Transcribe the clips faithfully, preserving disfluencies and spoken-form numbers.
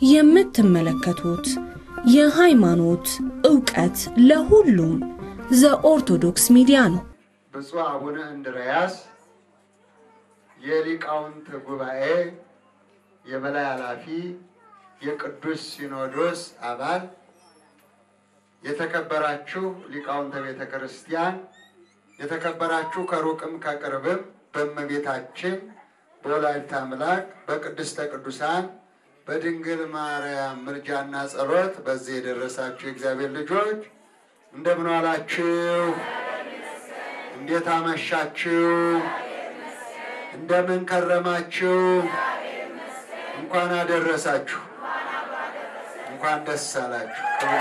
የምትመለከቱት የሃይማኖት ዕውቀት ለሁሉም ዘኦርቶዶክስ ሚዲያ ነው። ብፁዕ አቡነ እንድርያስ የሊቃውንት ጉባኤ የበላይ ኃላፊ የቅዱስ ሲኖዶስ አባል የተከበራችሁ ሊቃውንተ ቤተ ክርስቲያን የተከበራችሁ ከሩቅም ከቅርብም በእመቤታችን በወላዲተ አምላክ በቅድስተ ቅዱሳን በድንግል ማርያም ምልጃና ጸሎት በዚህ የደረሳችሁ እግዚአብሔር ልጆች እንደምን ዋላችሁ? እንዴት አመሻችሁ? እንደምን ከረማችሁ? እንኳን አደረሳችሁ። እንኳን ደስ አላችሁ።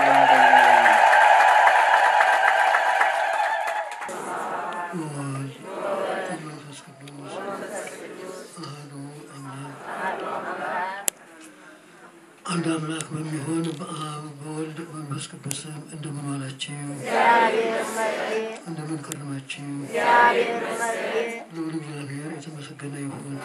አንድ አምላክ በሚሆን በአብ በወልድ በመንፈስ ቅዱስ እንደምን ዋላችሁ? እንደምን ከረማችሁ? ልዑል እግዚአብሔር የተመሰገነ ይሁን።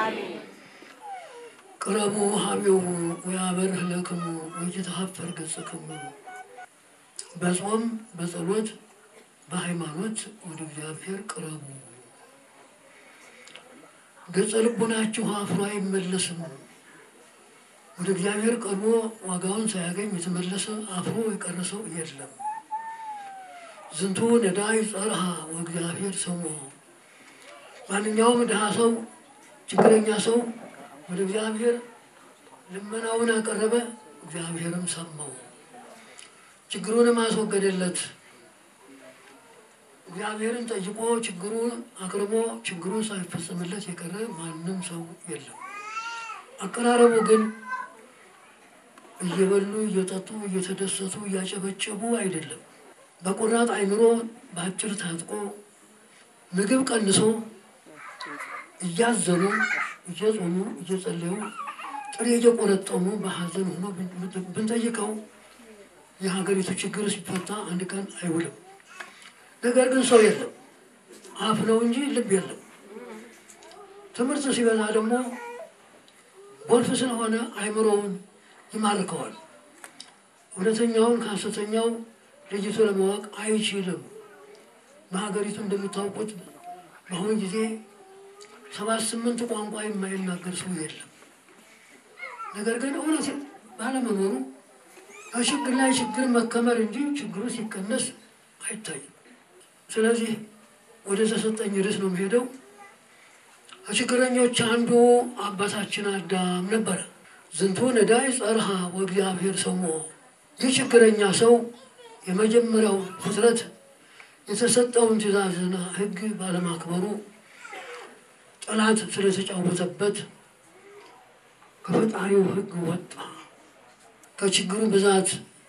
ቅረቡ ሀቤሁ ወያበርህ ለክሙ ወይትሐፈር ገጽክሙ። በጾም በጸሎት በሃይማኖት ወደ እግዚአብሔር ቅረቡ። ገጸ ልቡናችሁ አፍሮ አይመለስም። ወደ እግዚአብሔር ቀርቦ ዋጋውን ሳያገኝ የተመለሰ አፍሮ የቀረ ሰው የለም። ዝንቱ ነዳይ ጸርሃ ወእግዚአብሔር ሰምዖ። ማንኛውም ድሃ ሰው ችግረኛ ሰው ወደ እግዚአብሔር ልመናውን አቀረበ፣ እግዚአብሔርም ሰማው፣ ችግሩንም አስወገደለት። እግዚአብሔርን ጠይቆ ችግሩን አቅርቦ ችግሩን ሳይፈጸምለት የቀረ ማንም ሰው የለም። አቀራረቡ ግን እየበሉ እየጠጡ እየተደሰቱ እያጨበጨቡ አይደለም። በቁራጥ አይምሮ በአጭር ታጥቆ ምግብ ቀንሶ እያዘኑ እየጾሙ እየጸለዩ ጥሬ እየቆረጠሙ በሐዘን ሆኖ ብንጠይቀው የሀገሪቱ ችግር ሲፈታ አንድ ቀን አይውልም። ነገር ግን ሰው የለም፣ አፍ ነው እንጂ ልብ የለም። ትምህርት ሲበዛ ደግሞ ጎልፍ ስለሆነ አይምሮውን ይማርከዋል። እውነተኛውን ከሐሰተኛው ለይቶ ለማወቅ አይችልም። በሀገሪቱ እንደምታውቁት በአሁኑ ጊዜ ሰባት ስምንት ቋንቋ የማይናገር ሰው የለም። ነገር ግን እውነት ባለመኖሩ ከችግር ላይ ችግር መከመር እንጂ ችግሩ ሲቀነስ አይታይም። ስለዚህ ወደ ተሰጠኝ ርዕስ ነው የምሄደው። ከችግረኞች አንዱ አባታችን አዳም ነበረ። ዝንቱ ነዳይ ጸርሃ ወእግዚአብሔር ሰምዖ። ይህ ችግረኛ ሰው የመጀመሪያው ፍጥረት የተሰጠውን ትእዛዝና ሕግ ባለማክበሩ ጠላት ስለተጫወተበት ከፈጣሪው ሕግ ወጣ። ከችግሩ ብዛት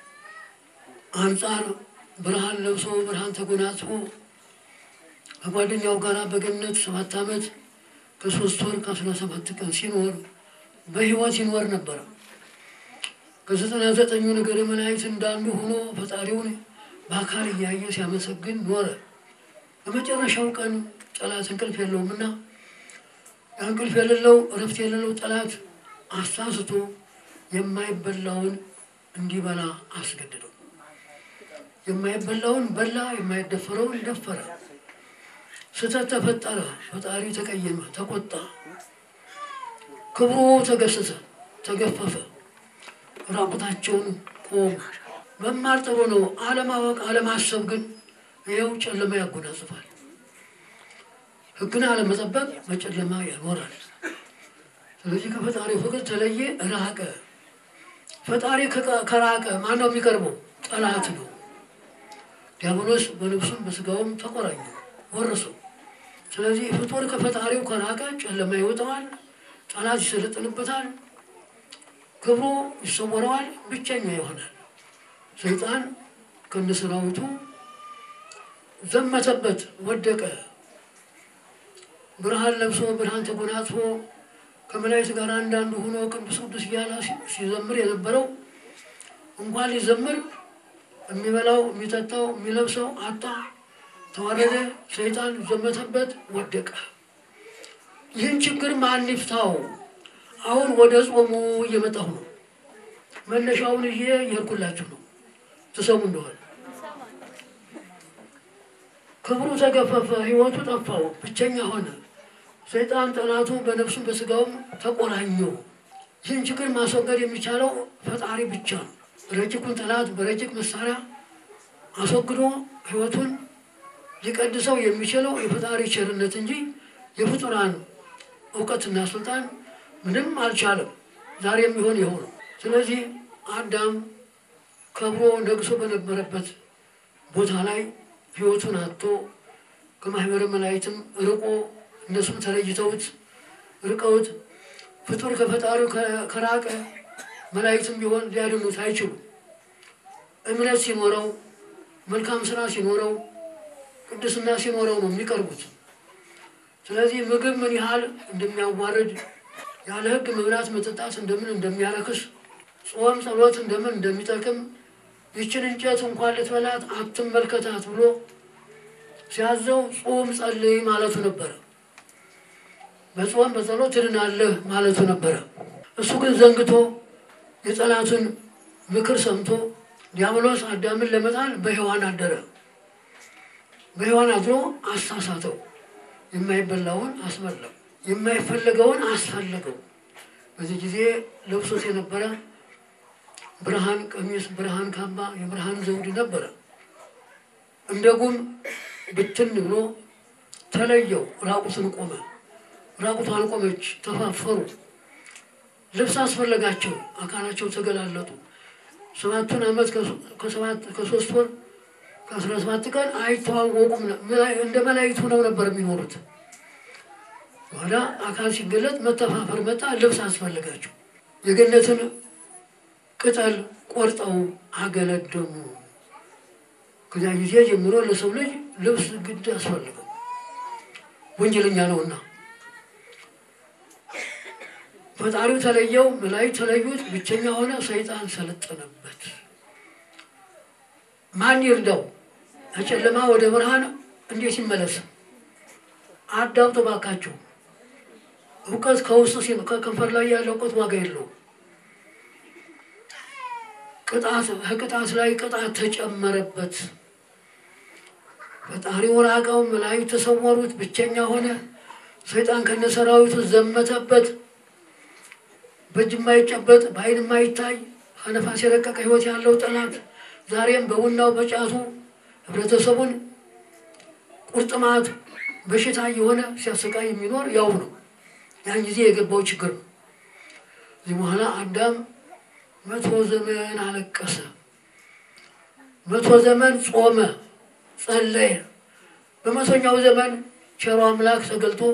አንጻር ብርሃን ለብሶ ብርሃን ተጎናጽፎ ከጓደኛው ጋር በገነት ሰባት ዓመት ከሶስት ወር ከአስራ ሰባት ቀን ሲኖር በሕይወት ይኖር ነበር። ከዘጠና ዘጠኙ ነገደ መላእክት እንዳንዱ ሆኖ ፈጣሪውን በአካል እያየ ሲያመሰግን ኖረ። በመጨረሻው ቀን ጠላት እንቅልፍ የለውምና እንቅልፍ የሌለው እረፍት የሌለው ጠላት አሳስቶ የማይበላውን እንዲበላ አስገድደው። የማይበላውን በላ፣ የማይደፈረውን ደፈረ። ስህተት ተፈጠረ። ፈጣሪ ተቀየመ፣ ተቆጣ። ክብሩ ተገሰሰ፣ ተገፈፈ። ራቁታቸውን ቆሙ። መማር ጥሩ ነው፣ አለማወቅ አለማሰብ ግን ይኸው ጨለማ ያጎናጽፋል። ሕግን አለመጠበቅ በጨለማ ያኖራል። ስለዚህ ከፈጣሪው ፍቅር ተለየ፣ ራቀ። ፈጣሪ ከራቀ ማነው የሚቀርበው? ጠላት ነው። ዲያብሎስ በነፍሱም በስጋውም ተቆራኘ፣ ወረሰው። ስለዚህ ፍጡር ከፈጣሪው ከራቀ ጨለማ ይወጣዋል፣ ጠላት ይሰለጥንበታል፣ ክብሩ ይሰወረዋል፣ ብቸኛ ይሆናል። ሰይጣን ከነሰራዊቱ ዘመተበት፣ ወደቀ። ብርሃን ለብሶ ብርሃን ተጎናጽፎ ከመላእክት ጋር አንዳንዱ ሆኖ ቅዱስ ቅዱስ እያለ ሲዘምር የነበረው እንኳን ሊዘምር የሚበላው የሚጠጣው የሚለብሰው አጣ፣ ተዋረደ። ሰይጣን ዘመተበት፣ ወደቀ። ይህን ችግር ማን ይፍታው? አሁን ወደ ጾሙ እየመጣሁ ነው። መነሻውን ይሄ ይርኩላችሁ ነው ተሰሙ እንደሆነ ክብሩ ተገፈፈ ህይወቱ ጠፋው ብቸኛ ሆነ ሰይጣን ጠላቱ በነፍሱም በስጋውም ተቆራኘው ይህን ችግር ማስወገድ የሚቻለው ፈጣሪ ብቻ ነው ረጅቁን ጠላት በረጅቅ መሳሪያ አስወግዶ ህይወቱን ሊቀድሰው የሚችለው የፈጣሪ ቸርነት እንጂ የፍጡራን ዕውቀትና ስልጣን ምንም አልቻለም ዛሬም ይሆን ይሆን ስለዚህ አዳም ከብሮ ነግሶ በነበረበት ቦታ ላይ ህይወቱን አጥቶ ከማህበረ መላእክትም ርቆ እነሱም ተለይተውት ርቀውት ፍጡር ከፈጣሪው ከራቀ መላእክትም ቢሆን ሊያድኑት አይችሉም እምነት ሲኖረው መልካም ስራ ሲኖረው ቅድስና ሲኖረው ነው የሚቀርቡት ስለዚህ ምግብ ምን ያህል እንደሚያዋርድ ያለ ህግ መብላት መጠጣት እንደምን እንደሚያረክስ ጾም ጸሎት እንደምን እንደሚጠቅም ይችን እንጨት እንኳን ልትበላት አትመልከታት ብሎ ሲያዘው ጾም ጸልይ ማለቱ ነበር በጾም በጸሎት ትድናለህ ማለቱ ነበር እሱ ግን ዘንግቶ የጸላቱን ምክር ሰምቶ ዲያብሎስ አዳምን ለመጣል በሔዋን አደረ በሔዋን አድሮ አሳሳተው የማይበላውን አስበላው የማይፈልገውን አስፈልገው በዚህ ጊዜ ለብሶት የነበረ ብርሃን ቀሚስ ብርሃን ካባ የብርሃን ዘውድ ነበር እንደጉም ብትን ብሎ ተለየው ራቁቱን ቆመ ራቁቷን ቆመች ተፋፈሩ ልብስ አስፈልጋቸው አካላቸው ተገላለጡ ሰባቱን አመት ከሰባት ከሶስት ወር ከአስራ ሰባት ቀን አይተዋወቁም እንደ መላእክት ሆነው ነበር የሚኖሩት ወላ አካል ሲገለጥ መተፋፈር መጣ ልብስ አስፈልጋቸው የገነትን ቅጠል ቆርጠው አገለደሙ ከዛ ጊዜ ጀምሮ ለሰው ልጅ ልብስ ግድ አስፈልገው ወንጀለኛ ነውና ፈጣሪው ተለየው መላእክት ተለዩት ብቸኛ ሆነ ሰይጣን ሰለጠነበት ማን ይርዳው አጨለማ ወደ ብርሃን እንዴት ይመለስ አዳምጡ ባካችሁ ዕውቀት ከውስጥ ሲል ከከንፈር ላይ ያለው ዕውቀት ዋጋ የለውም ቅጣት ህቅጣት ላይ ቅጣት ተጨመረበት ፈጣሪው ራቀው መላእክት ተሰወሩት ብቸኛ ሆነ ሰይጣን ከነሰራዊቱ ዘመተበት በጅማይጨበጥ ባይንማይታይ አነፋስ የረቀቀ ህይወት ያለው ጠላት ዛሬም በውናው በጫቱ ህብረተሰቡን ቁርጥማት በሽታ የሆነ ሲያሰቃይ የሚኖር ያው ነው ያን ጊዜ የገባው ችግር ነው እዚህ በኋላ አዳም መቶ ዘመን አለቀሰ መቶ ዘመን ጾመ ጸለየ በመቶኛው ዘመን ቸሮ አምላክ ተገልጦ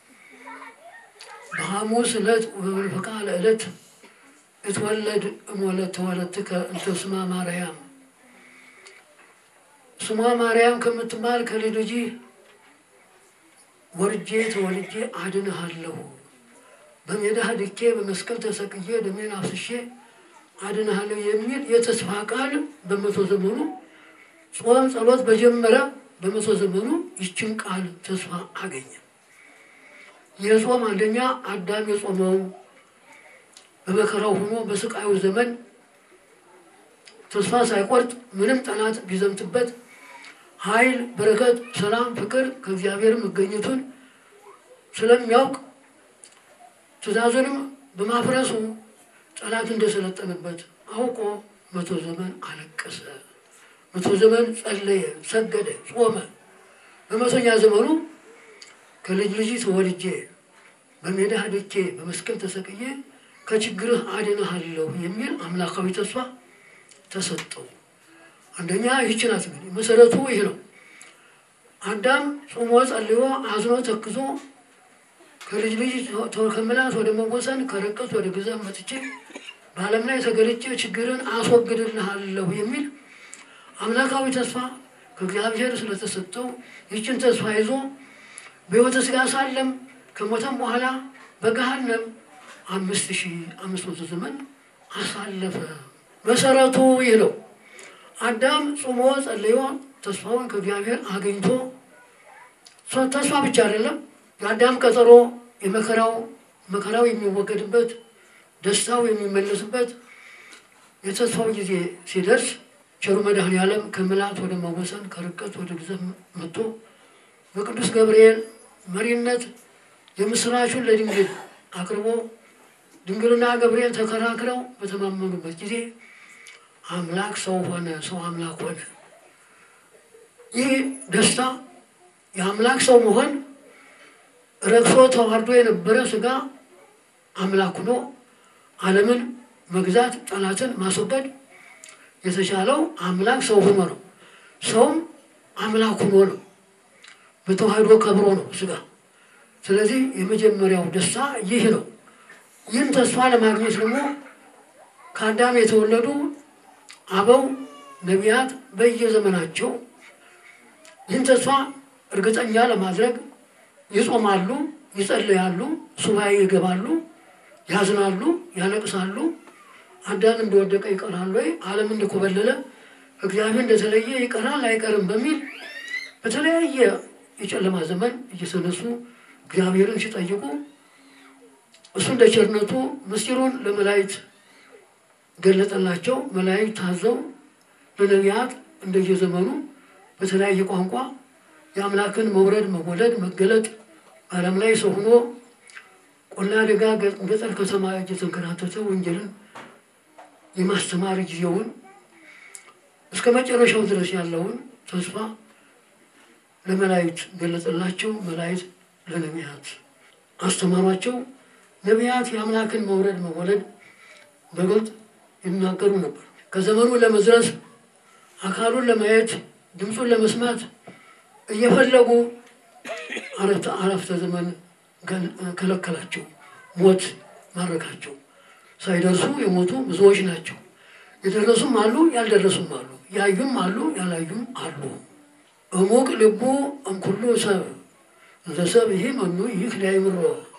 በሐሙስ ዕለት ወበፈቃለ ዕለት እትወለድ እሞለት ወለትከ እንተ ስማ ማርያም ስማ ማርያም ከምትባል ከልጅ ወርጄ ተወልጄ አድንሃለሁ በሜዳህ ድኬ በመስቀል ተሰቅዬ ደሜን አፍስሼ አድንሃለሁ የሚል የተስፋ ቃል በመቶ ዘመኑ ጾም ጸሎት በጀመረ በመቶ ዘመኑ ይችን ቃል ተስፋ አገኘ የጾም አንደኛ አዳም የጾመው በመከራው ሆኖ በስቃዩ ዘመን ተስፋ ሳይቆርጥ ምንም ጠላት ቢዘምትበት ኃይል በረከት ሰላም ፍቅር ከእግዚአብሔር መገኘቱን ስለሚያውቅ ትእዛዙንም በማፍረሱ ጠላት እንደሰለጠነበት አውቆ መቶ ዘመን አለቀሰ መቶ ዘመን ጸለየ ሰገደ ጾመ በመቶኛ ዘመኑ ከልጅ ልጅ ተወልጄ በሜዳህ ድኬ በመስቀል ተሰቅዬ ከችግርህ አድንሃለሁ የሚል አምላካዊ ተስፋ ተሰጠው አንደኛ ይህች ናት መሰረቱ ይሄ ነው አዳም ጾሞ ጸልዮ አዝኖ ተክዞ ከልጅ ልጅ ከመላስ ወደ መወሰን ከረቀት ወደ ግዛት መጥቼ በዓለም ላይ ተገልጬ ችግርን አስወግድልሃለሁ የሚል አምላካዊ ተስፋ ከእግዚአብሔር ስለተሰጠው ይህችን ተስፋ ይዞ በሕይወተ ሥጋ ሳለም ከሞተም በኋላ በገሃነም አምስት ሺህ አምስት መቶ ዘመን አሳለፈ መሰረቱ ይሄ ነው አዳም ጾሞ ጸልዮ ተስፋውን ከእግዚአብሔር አገኝቶ ተስፋ ብቻ አይደለም የአዳም ቀጠሮ የመከራው መከራው የሚወገድበት ደስታው የሚመለስበት የተስፋው ጊዜ ሲደርስ ቸሩ መድኃኔዓለም ከመላእክት ወደ መወሰን ከርቀት ወደ ግዘፍ መጥቶ በቅዱስ ገብርኤል መሪነት የምስራቹን ለድንግል አቅርቦ ድንግልና ገብርኤል ተከራክረው በተማመኑበት ጊዜ አምላክ ሰው ሆነ፣ ሰው አምላክ ሆነ። ይህ ደስታ የአምላክ ሰው መሆን ረክሶ ተዋርዶ የነበረ ስጋ አምላክ ሆኖ ዓለምን መግዛት ጠላትን ማስወገድ የተቻለው አምላክ ሰው ሆኖ ነው። ሰውም አምላክ ሆኖ ነው። በተዋህዶ ከብሮ ነው ስጋ። ስለዚህ የመጀመሪያው ደስታ ይህ ነው። ይህን ተስፋ ለማግኘት ደግሞ ከአዳም የተወለዱ አበው ነቢያት በየዘመናቸው ይህን ተስፋ እርግጠኛ ለማድረግ ይጾማሉ፣ ይጸልያሉ፣ ሱባኤ ይገባሉ፣ ያዝናሉ፣ ያለቅሳሉ። አዳም እንደወደቀ ይቀራል ወይ ዓለም እንደኮበለለ እግዚአብሔር እንደተለየ ይቀራል አይቀርም በሚል በተለያየ የጨለማ ዘመን እየተነሱ እግዚአብሔርን ሲጠይቁ እሱ እንደ ቸርነቱ ምስጢሩን ለመላእክት ገለጠላቸው። መላእክት ታዘው ለነቢያት እንደየዘመኑ በተለያየ ቋንቋ የአምላክን መውረድ መወለድ መገለጥ ዓለም ላይ ሰው ሆኖ ቆላ ደጋ ገጠር ከተማ እየተንከራተተ ወንጌልን የማስተማር ጊዜውን እስከ መጨረሻው ድረስ ያለውን ተስፋ ለመላእክት ገለጠላቸው። መላእክት ለነቢያት አስተማሯቸው። ነቢያት የአምላክን መውረድ መወለድ በግልጥ ይናገሩ ነበር። ከዘመኑ ለመድረስ አካሉን ለማየት ድምፁን ለመስማት እየፈለጉ አረፍተ አረፍተ ዘመን ከለከላቸው። ሞት ማረካቸው። ሳይደርሱ የሞቱ ብዙዎች ናቸው። የደረሱም አሉ፣ ያልደረሱም አሉ፣ ያዩም አሉ፣ ያላዩም አሉ። እሙቅ ልቡ እምኩሉ ሰብ እንዘ ሰብ ይህ መኑ ይህ ሊያይምሮ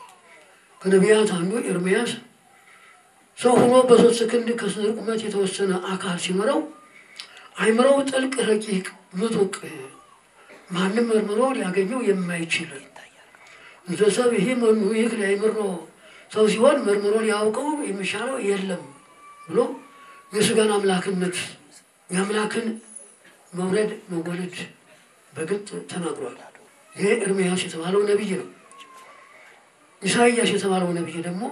ከነቢያት አንዱ ኤርምያስ ሰው ሆኖ በሶስት ክንድ ከስንዝር ቁመት የተወሰነ አካል ሲኖረው አይምሮው ጥልቅ ረቂቅ ምጡቅ ማንም መርምሮ ሊያገኘው የማይችል እንዘ ሰብ ይህ መኑ ይህ ሊያይምሮ ሰው ሲሆን መርምሮ ሊያውቀው የሚሻለው የለም ብሎ የስጋን አምላክነት የአምላክን መውረድ መወለድ በግልጥ ተናግሯል። ይሄ ኤርምያስ የተባለው ነብይ ነው። ኢሳይያስ የተባለው ነብይ ደግሞ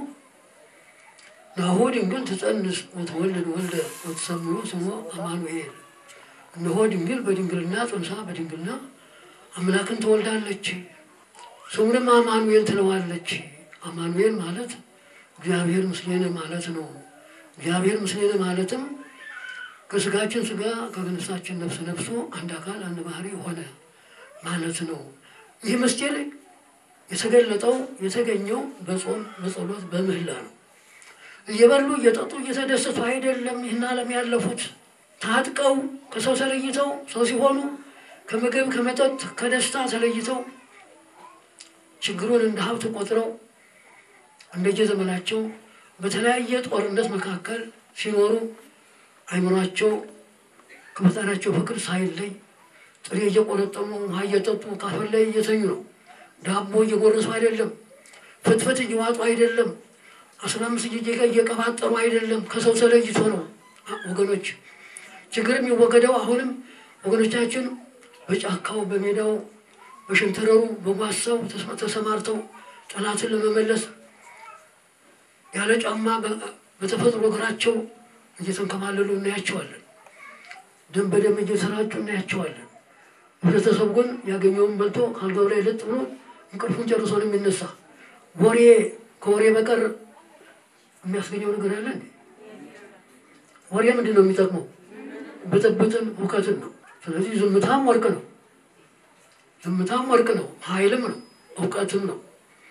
ናሁ ድንግል ትጸንስ ወትወልድ ወልደ ወትሰምዮ ስሞ አማኑኤል፣ እነሆ ድንግል በድንግልና ጸንሳ በድንግልና አምላክን ትወልዳለች፣ ስሙንም አማኑኤል ትለዋለች። አማኑኤል ማለት እግዚአብሔር ምስሌነ ማለት ነው። እግዚአብሔር ምስሌነ ማለትም ከስጋችን ስጋ ከነፍሳችን ነፍስ ነፍሱ አንድ አካል አንድ ባህሪ ሆነ ማለት ነው። ይህ ምስጢር የተገለጠው የተገኘው በጾም በጸሎት በምህላ ነው። እየበሉ እየጠጡ እየተደሰቱ አይደለም። ይህን ዓለም ያለፉት ታጥቀው ከሰው ተለይተው ሰው ሲሆኑ ከምግብ ከመጠጥ ከደስታ ተለይተው ችግሩን እንደ ሀብት ቆጥረው እንደየዘመናቸው በተለያየ ጦርነት መካከል ሲኖሩ አይምሯቸው ከፈጣሪያቸው ፍቅር ሳይለይ ጥሬ እየቆረጠሙ ውሃ እየጠጡ ካፈር ላይ እየተኙ ነው። ዳቦ እየጎረሱ አይደለም፣ ፍትፍት እየዋጡ አይደለም፣ አስራ አምስት ጊዜ እየቀባጠሩ አይደለም። ከሰው ተለይቶ ነው ወገኖች። ችግር የሚወገደው አሁንም ወገኖቻችን በጫካው በሜዳው በሸንተረሩ በጓሳው ተሰማርተው ጠላትን ለመመለስ ያለ ጫማ በተፈጥሮ እግራቸው እየተንከባለሉ እናያቸዋለን። ደም በደም እየተራጩ እናያቸዋለን። ህብረተሰቡ ግን ያገኘውን በልቶ ካልጋው ላይ ለጥ ብሎ እንቅልፉን ጨርሶ ነው የሚነሳ። ወሬ ከወሬ በቀር የሚያስገኘው ነገር አለ እንዴ? ወሬ ምንድን ነው የሚጠቅመው? ብጥብጥን ሁከትን ነው። ስለዚህ ዝምታም ወርቅ ነው። ዝምታም ወርቅ ነው፣ ኃይልም ነው፣ እውቀትም ነው።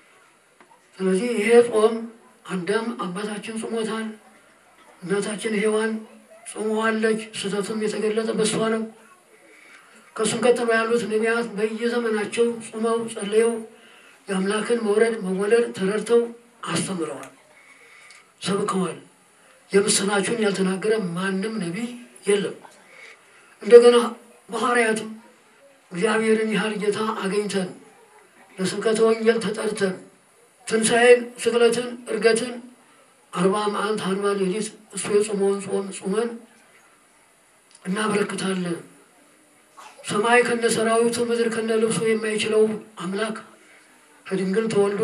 ስለዚህ ይሄ ጾም አዳም አባታችን ጾሞታል፣ እናታችን ሔዋን ጾመዋለች። ስህተቱም የተገለጠ በሷ ነው። ከሱም ቀጥሎ ያሉት ነቢያት በየዘመናቸው ጾመው ጸልየው የአምላክን መውረድ መወለድ ተረድተው አስተምረዋል፣ ሰብከዋል። የምስራቹን ያልተናገረ ማንም ነቢይ የለም። እንደገና ሐዋርያትም እግዚአብሔርን ያህል ጌታ አገኝተን ለስብከተ ወንጌል ተጠርተን ትንሣኤን፣ ስቅለትን፣ እርገትን አርባ መዓልት አርባ ሌሊት እሱ የጾመውን ጾም ጾመን እናበረክታለን። ሰማይ ከነሰራዊቱ ምድር ከነልብሱ የማይችለው አምላክ ከድንግል ተወልዶ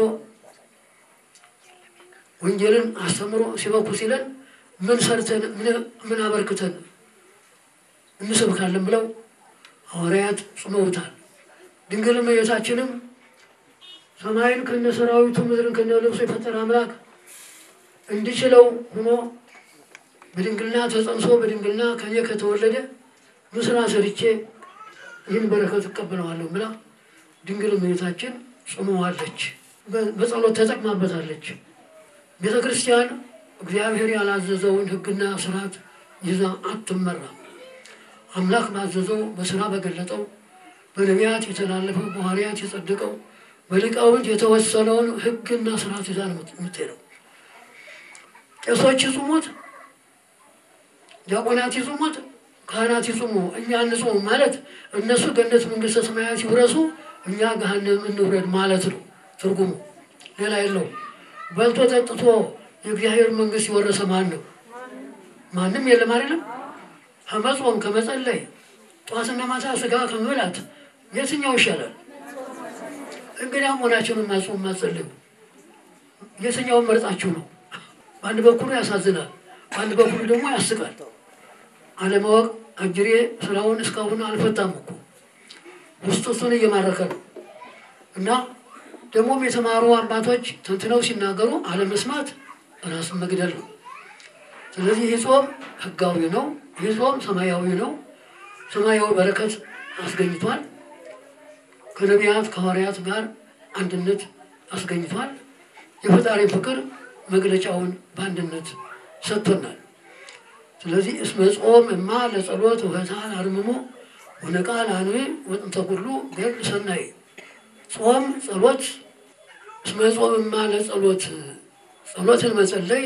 ወንጌልን አስተምሮ ሲበኩ ሲለን ምን ሰርተን ምን አበርክተን እንሰብካለን ብለው ሐዋርያት ጾመውታል። ድንግል እመቤታችንም ሰማይን ከነሰራዊቱ ምድርን ከነልብሱ የፈጠረ አምላክ እንዲችለው ሆኖ በድንግልና ተጸንሶ በድንግልና ከኔ ከተወለደ ምስራ ሰርቼ ይህን በረከት እቀበለዋለሁ ብላ ድንግል እመቤታችን ጾመዋለች። በጸሎት ተጠቅማበታለች። ቤተ ክርስቲያን እግዚአብሔር ያላዘዘውን ሕግና ስርዓት ይዛ አትመራም። አምላክ ባዘዘው በስራ በገለጠው በነቢያት የተላለፈው በሐዋርያት የጸደቀው በሊቃውንት የተወሰነውን ሕግና ስርዓት ይዛ ነው የምትሄደው። ቄሶች ይጹሙት፣ ዲያቆናት ይጹሙት፣ ካህናት ይጹሙ፣ እኛ እንጹም ማለት እነሱ ገነት መንግስተ ሰማያት ይወርሱ እኛ ገሃነም እንውረድ ማለት ነው ትርጉሙ። ሌላ የለውም። በልቶ ጠጥቶ የእግዚአብሔር መንግስት ይወረሰ ማን ነው? ማንም የለም አይደለም። ከመጾም ከመጸለይ ጧትና ማታ ስጋ ከመብላት የትኛው ይሻላል? እንግዲህ አሞናችሁን ማጾም ማጸለይ የትኛው መርጣችሁ ነው? በአንድ በኩል ያሳዝናል፣ በአንድ በኩል ደግሞ ያስቃል። አለማወቅ አጅሬ ስራውን እስካሁን አልፈታም እኮ ውስጥ ውስጡን እየማረከ ነው። እና ደግሞም የተማሩ አባቶች ተንትነው ሲናገሩ አለመስማት ራስን መግደል ነው። ስለዚህ ይህ ጾም ህጋዊ ነው። ይህ ጾም ሰማያዊ ነው። ሰማያዊ በረከት አስገኝቷል። ከነቢያት ከሐዋርያት ጋር አንድነት አስገኝቷል። የፈጣሪ ፍቅር መግለጫውን በአንድነት ሰጥቶናል። ስለዚህ እስመ ጾም እማ ለጸሎት ወህታን አርምሞ ወነቃል አንዌ ወጥንተ ኩሉ ገር ሰናይ። ጾም ጸሎት እስመ ጾም እማ ለጸሎት ጸሎትን መጸለይ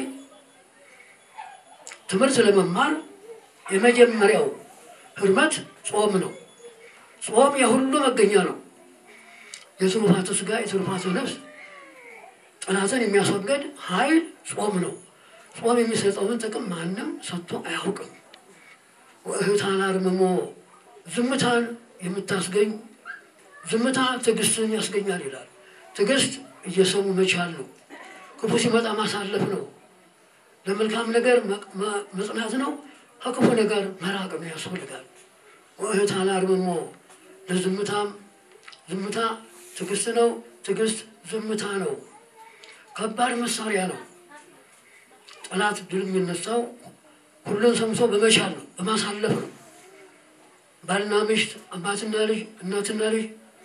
ትምህርት ለመማር የመጀመሪያው ህርመት ጾም ነው። ጾም የሁሉ መገኛ ነው። የትሩፋቱ ስጋ የትሩፋቱ ነፍስ ጠላትን የሚያስወግድ ኃይል ጾም ነው። ጾም የሚሰጠውን ጥቅም ማንም ሰጥቶ አያውቅም። ወህታን አርምሞ ዝምታን የምታስገኝ ዝምታ ትዕግስትን ያስገኛል ይላል። ትዕግስት እየሰሙ መቻል ነው። ክፉ ሲመጣ ማሳለፍ ነው። ለመልካም ነገር መጽናት ነው። ከክፉ ነገር መራቅ ነው ያስፈልጋል። ወህታን አርምሞ ለዝምታም ዝምታ ትዕግስት ነው። ትዕግስት ዝምታ ነው። ከባድ መሳሪያ ነው። ጠላት ድል የሚነሳው ሁሉን ሰምቶ በመቻል ነው፣ በማሳለፍ ነው። ባልና ሚስት፣ አባትና ልጅ፣ እናትና ልጅ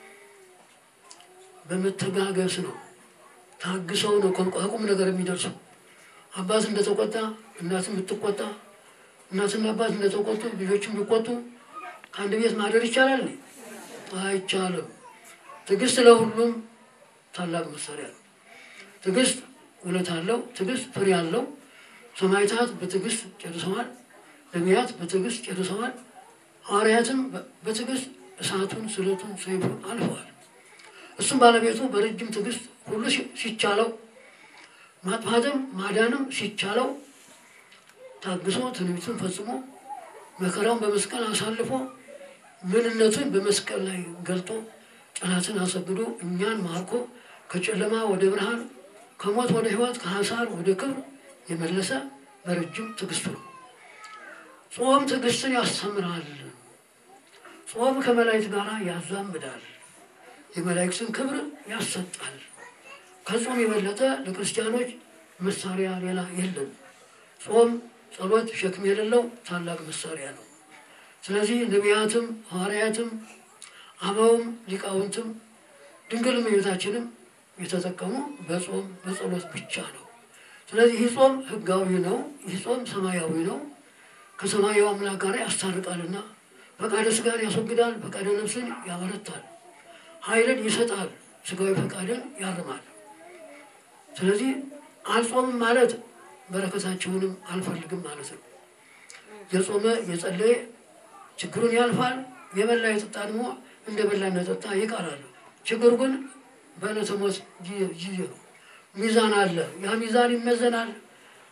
በመተጋገስ ነው። ታግሰው ነው ከቁም ነገር የሚደርሰው። አባት እንደተቆጣ እናት የምትቆጣ፣ እናትና አባት እንደተቆጡ ልጆችም ቢቆጡ ከአንድ ቤት ማደር ይቻላል? አይቻልም። ትዕግስት ለሁሉም ታላቅ መሳሪያ ነው። ትዕግስት ውለት አለው። ትዕግስት ፍሬ አለው። ሰማዕታት በትዕግስት ጨርሰዋል። ነቢያት በትዕግስት ጨርሰዋል። ሐዋርያትም በትዕግስት እሳቱን ስለቱን ሰይፉን አልፈዋል። እሱም ባለቤቱ በረጅም ትዕግስት ሁሉ ሲቻለው ማጥፋትም ማዳንም ሲቻለው ታግሶ ትንቢቱን ፈጽሞ መከራውን በመስቀል አሳልፎ ምንነቱን በመስቀል ላይ ገልጦ ጠላትን አሰግዶ እኛን ማርኮ ከጨለማ ወደ ብርሃን ከሞት ወደ ሕይወት ከሐሳር ወደ ክብር የመለሰ በረጅም ትዕግስቱ ነው። ጾም ትዕግስትን ያስተምራል። ጾም ከመላእክት ጋር ያዛምዳል። የመላእክትን ክብር ያሰጣል። ከጾም የበለጠ ለክርስቲያኖች መሳሪያ ሌላ የለም። ጾም ጸሎት ሸክም የሌለው ታላቅ መሳሪያ ነው። ስለዚህ ነቢያትም ሐዋርያትም አበውም ሊቃውንትም ድንግል እመቤታችንም የተጠቀሙ በጾም በጸሎት ብቻ ነው። ስለዚህ ይህ ጾም ህጋዊ ነው። ይህ ጾም ሰማያዊ ነው። ከሰማያዊ አምላክ ጋር ያስታርቃልና ፈቃደ ስጋን ያስወግዳል፣ ፈቃደ ነፍስን ያበረታል፣ ኃይልን ይሰጣል፣ ስጋዊ ፈቃድን ያርማል። ስለዚህ አልጾምም ማለት በረከታቸውንም አልፈልግም ማለት ነው። የጾመ የጸለየ ችግሩን ያልፋል። የበላ የጠጣ ደግሞ እንደ በላ እንደጠጣ ይቀራል። ችግሩ ግን በዕለተ ሞት ጊዜ ነው። ሚዛን አለ። ያ ሚዛን ይመዘናል።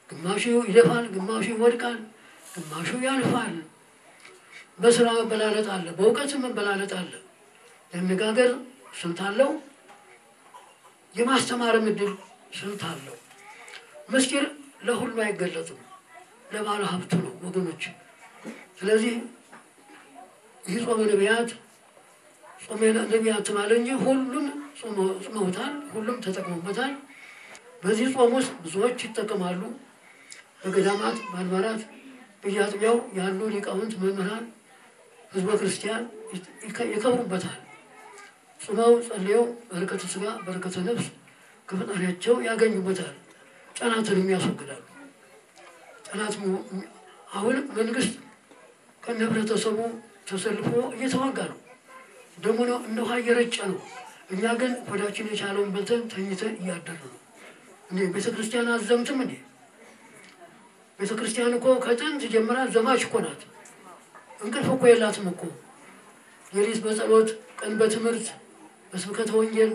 ግማሹ ይለፋል፣ ግማሹ ይወድቃል፣ ግማሹ ያልፋል። በስራ መበላለጥ አለ፣ በእውቀት መበላለጥ አለ። የአነጋገር ስልት አለው፣ የማስተማር ምድል ስልት አለው። ምስጢር ለሁሉ አይገለጥም፣ ለባለ ሀብቱ ነው ወገኖች። ስለዚህ ይህ ጾመ ነቢያት ጾመ ነቢያት ማለት እንጂ ሁሉም ጾመውታል፣ ሁሉም ተጠቅሞበታል። በዚህ ጾም ውስጥ ብዙዎች ይጠቀማሉ። በገዳማት በአድባራት በየአጥቢያው ያሉ ሊቃውንት መምህራን ህዝበ ክርስቲያን ይከብሩበታል። ጾመው ጸልየው በረከተ ሥጋ በረከተ ነፍስ ከፈጣሪያቸው ያገኙበታል። ጠላትን ያስወግዳሉ። ጠላት አሁን መንግስት ከነህብረተሰቡ ተሰልፎ እየተዋጋ ነው። ደሞ ነው እንደ ውሃ እየረጨ ነው። እኛ ግን ወዳችን የቻለውን በልተን ተኝተን እያደርን ነው። እንዴ ቤተክርስቲያን አዘምትም እንዴ? ቤተክርስቲያን እኮ ከጥንት ጀምራ ዘማች እኮ ናት። እንቅልፍ እኮ የላትም እኮ። የሌሊት በጸሎት ቀን በትምህርት በስብከተ ወንጌል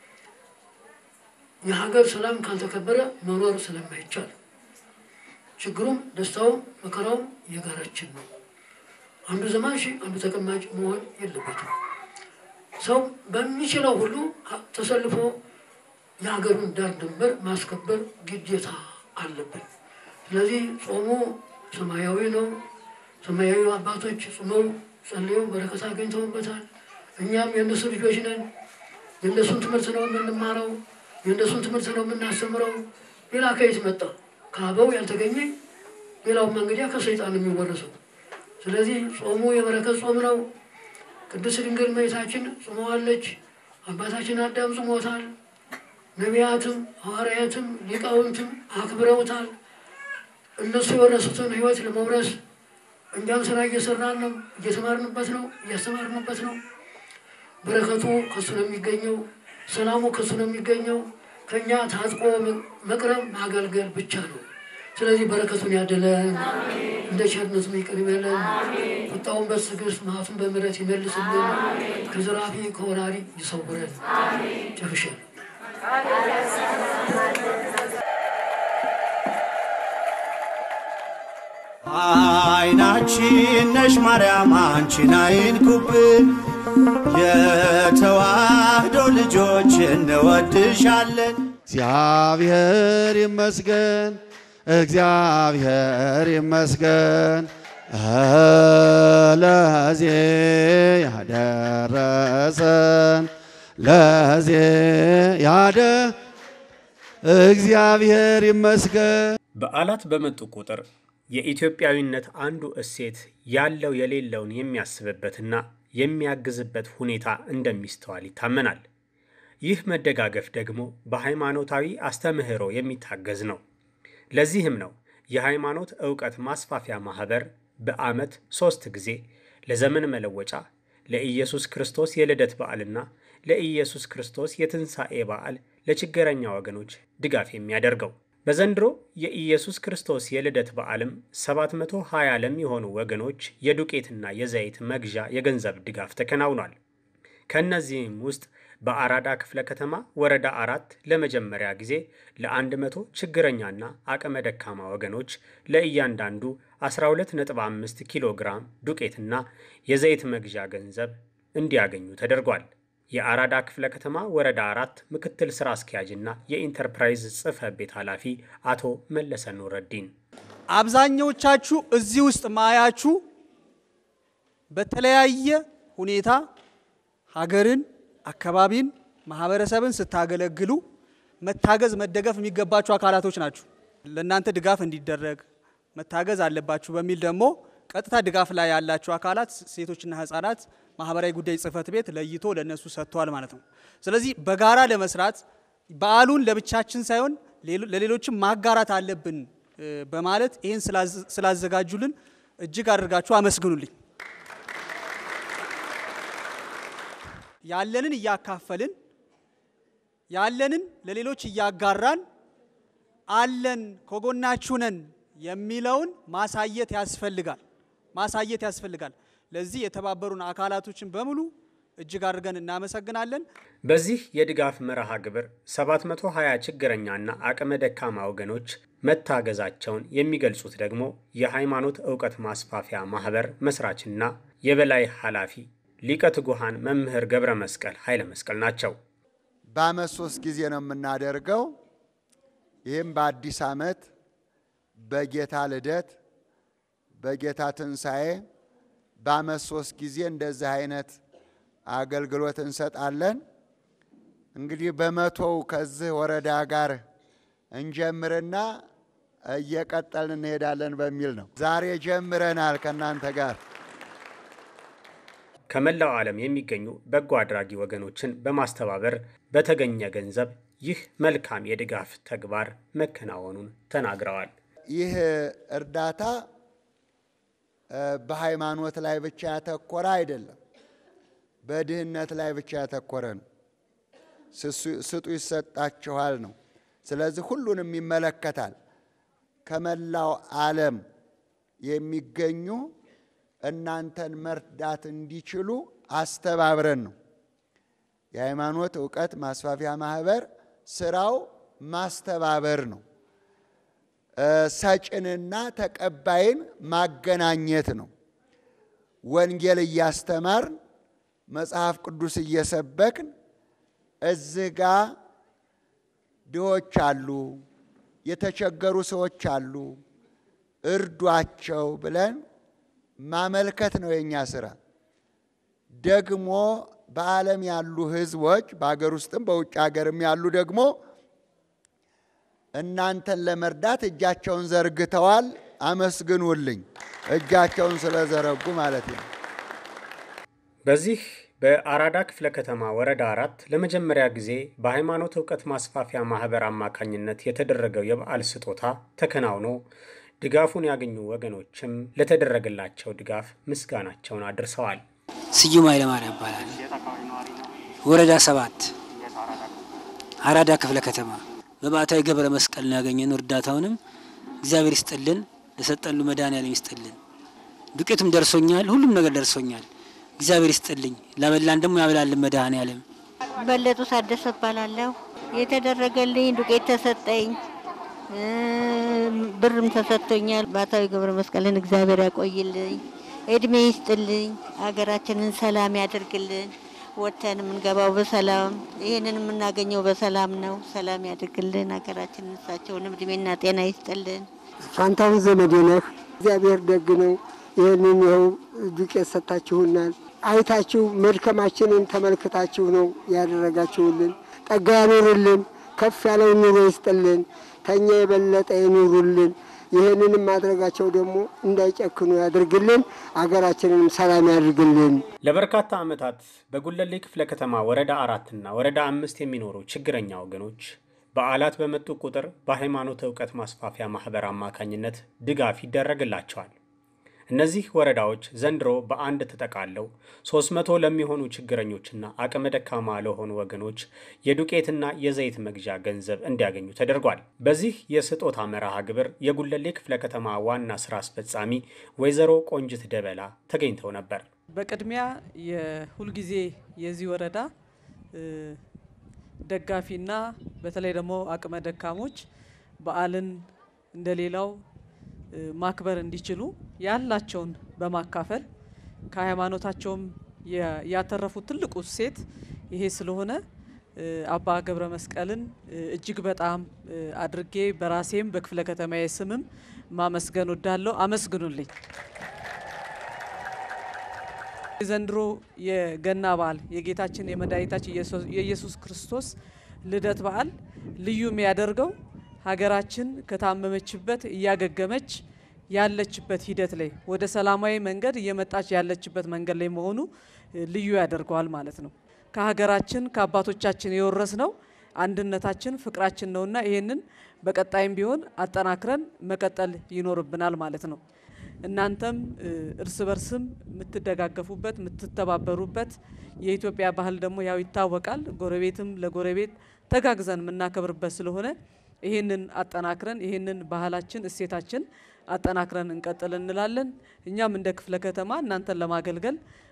የሀገር ሰላም ካልተከበረ መኖር ስለማይቻል ችግሩም ደስታውም መከራውም የጋራችን ነው። አንዱ ዘማች አንዱ ተቀማጭ መሆን የለበትም። ሰው በሚችለው ሁሉ ተሰልፎ የሀገሩን ዳር ድንበር ማስከበር ግዴታ አለበት። ስለዚህ ጾሙ ሰማያዊ ነው። ሰማያዊ አባቶች ጾመው ጸልየው በረከት አግኝተውበታል። እኛም የእነሱ ልጆች ነን። የእነሱን ትምህርት ነው የምንማረው፣ የእነሱን ትምህርት ነው የምናስተምረው። ሌላ ከየት መጣ? ከአበው ያልተገኘ ሌላውም እንግዲህ ከሰይጣን የሚወረሰው። ስለዚህ ጾሙ የበረከት ጾም ነው። ቅድስት ድንግል እመቤታችን ጾመዋለች። አባታችን አዳም ጾሞታል። ነቢያትም ሐዋርያትም ሊቃውንትም አክብረውታል። እነሱ የወረሱትን ሕይወት ለመውረስ እኛም ስራ እየሰራን ነው፣ እየተማርንበት ነው፣ እያስተማርንበት ነው። በረከቱ ከሱ ነው የሚገኘው፣ ሰላሙ ከሱ ነው የሚገኘው። ከኛ ታጥቆ መቅረብ ማገልገል ብቻ ነው። ስለዚህ በረከቱን ያድለን፣ እንደ ቸርነቱ ይቅር ይበለን፣ ቁጣውን በትዕግስት መዓቱን በምሕረት ይመልስልን፣ ከዘራፊ ከወራሪ ይሰውረን። ጨርሻለሁ። አይናችን ነሽ ማርያም አንቺን አይንኩብን፣ የተዋህዶ ልጆች እንወድሻለን። እግዚአብሔር ይመስገን፣ እግዚአብሔር ይመስገን፣ ለዚህ ያደረሰን ለዚህ ያደ እግዚአብሔር ይመስገን። በዓላት በመጡ ቁጥር የኢትዮጵያዊነት አንዱ እሴት ያለው የሌለውን የሚያስብበትና የሚያግዝበት ሁኔታ እንደሚስተዋል ይታመናል። ይህ መደጋገፍ ደግሞ በሃይማኖታዊ አስተምህሮ የሚታገዝ ነው። ለዚህም ነው የሃይማኖት ዕውቀት ማስፋፊያ ማህበር በዓመት ሶስት ጊዜ ለዘመን መለወጫ፣ ለኢየሱስ ክርስቶስ የልደት በዓልና ለኢየሱስ ክርስቶስ የትንሣኤ በዓል ለችግረኛ ወገኖች ድጋፍ የሚያደርገው። በዘንድሮ የኢየሱስ ክርስቶስ የልደት በዓልም ሰባት መቶ ሀያ ለሚሆኑ ወገኖች የዱቄትና የዘይት መግዣ የገንዘብ ድጋፍ ተከናውኗል። ከነዚህም ውስጥ በአራዳ ክፍለ ከተማ ወረዳ አራት ለመጀመሪያ ጊዜ ለአንድ መቶ ችግረኛና አቅመ ደካማ ወገኖች ለእያንዳንዱ አስራ ሁለት ነጥብ አምስት ኪሎ ግራም ዱቄትና የዘይት መግዣ ገንዘብ እንዲያገኙ ተደርጓል። የአራዳ ክፍለ ከተማ ወረዳ አራት ምክትል ስራ አስኪያጅና የኢንተርፕራይዝ ጽሕፈት ቤት ኃላፊ አቶ መለሰ ኑረዲን አብዛኞቻችሁ እዚህ ውስጥ ማያችሁ በተለያየ ሁኔታ ሀገርን፣ አካባቢን፣ ማህበረሰብን ስታገለግሉ መታገዝ መደገፍ የሚገባችሁ አካላቶች ናችሁ። ለእናንተ ድጋፍ እንዲደረግ መታገዝ አለባችሁ በሚል ደግሞ ቀጥታ ድጋፍ ላይ ያላችሁ አካላት ሴቶችና ህፃናት ማህበራዊ ጉዳይ ጽሕፈት ቤት ለይቶ ለነሱ ሰጥቷል ማለት ነው። ስለዚህ በጋራ ለመስራት በዓሉን ለብቻችን ሳይሆን ለሌሎችም ማጋራት አለብን በማለት ይሄን ስላዘጋጁልን እጅግ አድርጋችሁ አመስግኑልኝ። ያለንን እያካፈልን ያለንን ለሌሎች እያጋራን አለን ከጎናችሁ ነን የሚለውን ማሳየት ያስፈልጋል ማሳየት ያስፈልጋል። ለዚህ የተባበሩን አካላቶችን በሙሉ እጅግ አድርገን እናመሰግናለን። በዚህ የድጋፍ መርሃ ግብር ሰባት መቶ ሀያ ችግረኛና አቅመ ደካማ ወገኖች መታገዛቸውን የሚገልጹት ደግሞ የሃይማኖት ዕውቀት ማስፋፊያ ማህበር መስራችና የበላይ ኃላፊ ሊቀ ትጉሃን መምህር ገብረ መስቀል ኃይለ መስቀል ናቸው። በዓመት ሶስት ጊዜ ነው የምናደርገው። ይህም በአዲስ ዓመት፣ በጌታ ልደት፣ በጌታ ትንሣኤ በዓመት ሶስት ጊዜ እንደዚህ አይነት አገልግሎት እንሰጣለን። እንግዲህ በመቶው ከዚህ ወረዳ ጋር እንጀምርና እየቀጠልን እንሄዳለን በሚል ነው ዛሬ ጀምረናል ከናንተ ጋር። ከመላው ዓለም የሚገኙ በጎ አድራጊ ወገኖችን በማስተባበር በተገኘ ገንዘብ ይህ መልካም የድጋፍ ተግባር መከናወኑን ተናግረዋል። ይህ እርዳታ በሃይማኖት ላይ ብቻ ያተኮረ አይደለም፣ በድህነት ላይ ብቻ ያተኮረ ነው። ስጡ ይሰጣችኋል ነው። ስለዚህ ሁሉንም ይመለከታል። ከመላው ዓለም የሚገኙ እናንተን መርዳት እንዲችሉ አስተባብረን ነው። የሃይማኖት ዕውቀት ማስፋፊያ ማህበር ስራው ማስተባበር ነው። ሰጭንና ተቀባይን ማገናኘት ነው። ወንጌል እያስተማርን መጽሐፍ ቅዱስ እየሰበክን እዚህ ጋ ድሆች አሉ፣ የተቸገሩ ሰዎች አሉ፣ እርዷቸው ብለን ማመልከት ነው የኛ ስራ። ደግሞ በዓለም ያሉ ህዝቦች በአገር ውስጥም በውጭ ሀገርም ያሉ ደግሞ እናንተን ለመርዳት እጃቸውን ዘርግተዋል። አመስግኑልኝ፣ እጃቸውን ስለዘረጉ ማለት ነው። በዚህ በአራዳ ክፍለ ከተማ ወረዳ አራት ለመጀመሪያ ጊዜ በሃይማኖት ዕውቀት ማስፋፊያ ማህበር አማካኝነት የተደረገው የበዓል ስጦታ ተከናውኖ ድጋፉን ያገኙ ወገኖችም ለተደረገላቸው ድጋፍ ምስጋናቸውን አድርሰዋል። ስዩም ኃይለማርያም ይባላል። ወረዳ ሰባት አራዳ ክፍለ ከተማ በባታዊ ገብረ መስቀል ነው ያገኘነው። እርዳታውንም እግዚአብሔር ይስጥልን፣ ለሰጠሉ መድኃኔዓለም ይስጥልን። ዱቄቱም ደርሶኛል፣ ሁሉም ነገር ደርሶኛል። እግዚአብሔር ይስጥልኝ፣ ለበላን ደግሞ ያበላልን መድኃኔዓለም። በለጡ ታደሰ እባላለሁ። የተደረገልኝ ዱቄት ተሰጠኝ፣ ብርም ተሰጥቶኛል። ባታዊ ገብረ መስቀልን እግዚአብሔር ያቆይልኝ፣ እድሜ ይስጥልኝ፣ ሀገራችንን ሰላም ያድርግልን። ወተን የምንገባው በሰላም ይሄንን የምናገኘው በሰላም ነው። ሰላም ያድርግልን ሀገራችንን። እሳቸውንም እድሜና ጤና ይስጥልን። ፋንታውን ዘመዴ ነህ። እግዚአብሔር ደግ ነው። ይህንን ይኸው ዱቄት ሰጣችሁናል። አይታችሁ መድከማችንን ተመልክታችሁ ነው ያደረጋችሁልን። ጠጋ ያኑርልን፣ ከፍ ያለው ኑሮ ይስጥልን፣ ተኛ የበለጠ ይኑሩልን። ይህንንም ማድረጋቸው ደግሞ እንዳይጨክኑ ያድርግልን፣ አገራችንንም ሰላም ያድርግልን። ለበርካታ ዓመታት በጉለሌ ክፍለ ከተማ ወረዳ አራትና ወረዳ አምስት የሚኖሩ ችግረኛ ወገኖች በዓላት በመጡ ቁጥር በሃይማኖት ዕውቀት ማስፋፊያ ማህበር አማካኝነት ድጋፍ ይደረግላቸዋል። እነዚህ ወረዳዎች ዘንድሮ በአንድ ተጠቃለው ሶስት መቶ ለሚሆኑ ችግረኞችና አቅመ ደካማ ለሆኑ ወገኖች የዱቄትና የዘይት መግዣ ገንዘብ እንዲያገኙ ተደርጓል። በዚህ የስጦታ መርሃ ግብር የጉለሌ ክፍለ ከተማ ዋና ስራ አስፈጻሚ ወይዘሮ ቆንጅት ደበላ ተገኝተው ነበር። በቅድሚያ የሁልጊዜ የዚህ ወረዳ ደጋፊና በተለይ ደግሞ አቅመ ደካሞች በዓልን እንደሌላው ማክበር እንዲችሉ ያላቸውን በማካፈል ከሃይማኖታቸውም ያተረፉት ትልቁ ሴት ይሄ ስለሆነ አባ ገብረ መስቀልን እጅግ በጣም አድርጌ በራሴም በክፍለ ከተማዬ ስምም ማመስገን ወዳለሁ። አመስግኑልኝ። ዘንድሮ የገና በዓል የጌታችን የመድኃኒታችን የኢየሱስ ክርስቶስ ልደት በዓል ልዩ የሚያደርገው ሀገራችን ከታመመችበት እያገገመች ያለችበት ሂደት ላይ ወደ ሰላማዊ መንገድ እየመጣች ያለችበት መንገድ ላይ መሆኑ ልዩ ያደርገዋል ማለት ነው። ከሀገራችን ከአባቶቻችን የወረስነው አንድነታችን ፍቅራችን ነውና ይሄንን በቀጣይም ቢሆን አጠናክረን መቀጠል ይኖርብናል ማለት ነው። እናንተም እርስ በርስም የምትደጋገፉበት የምትተባበሩበት የኢትዮጵያ ባህል ደግሞ ያው ይታወቃል። ጎረቤትም ለጎረቤት ተጋግዘን የምናከብርበት ስለሆነ ይሄንን አጠናክረን ይሄንን ባህላችን እሴታችን አጠናክረን እንቀጥል እንላለን። እኛም እንደ ክፍለ ከተማ እናንተን ለማገልገል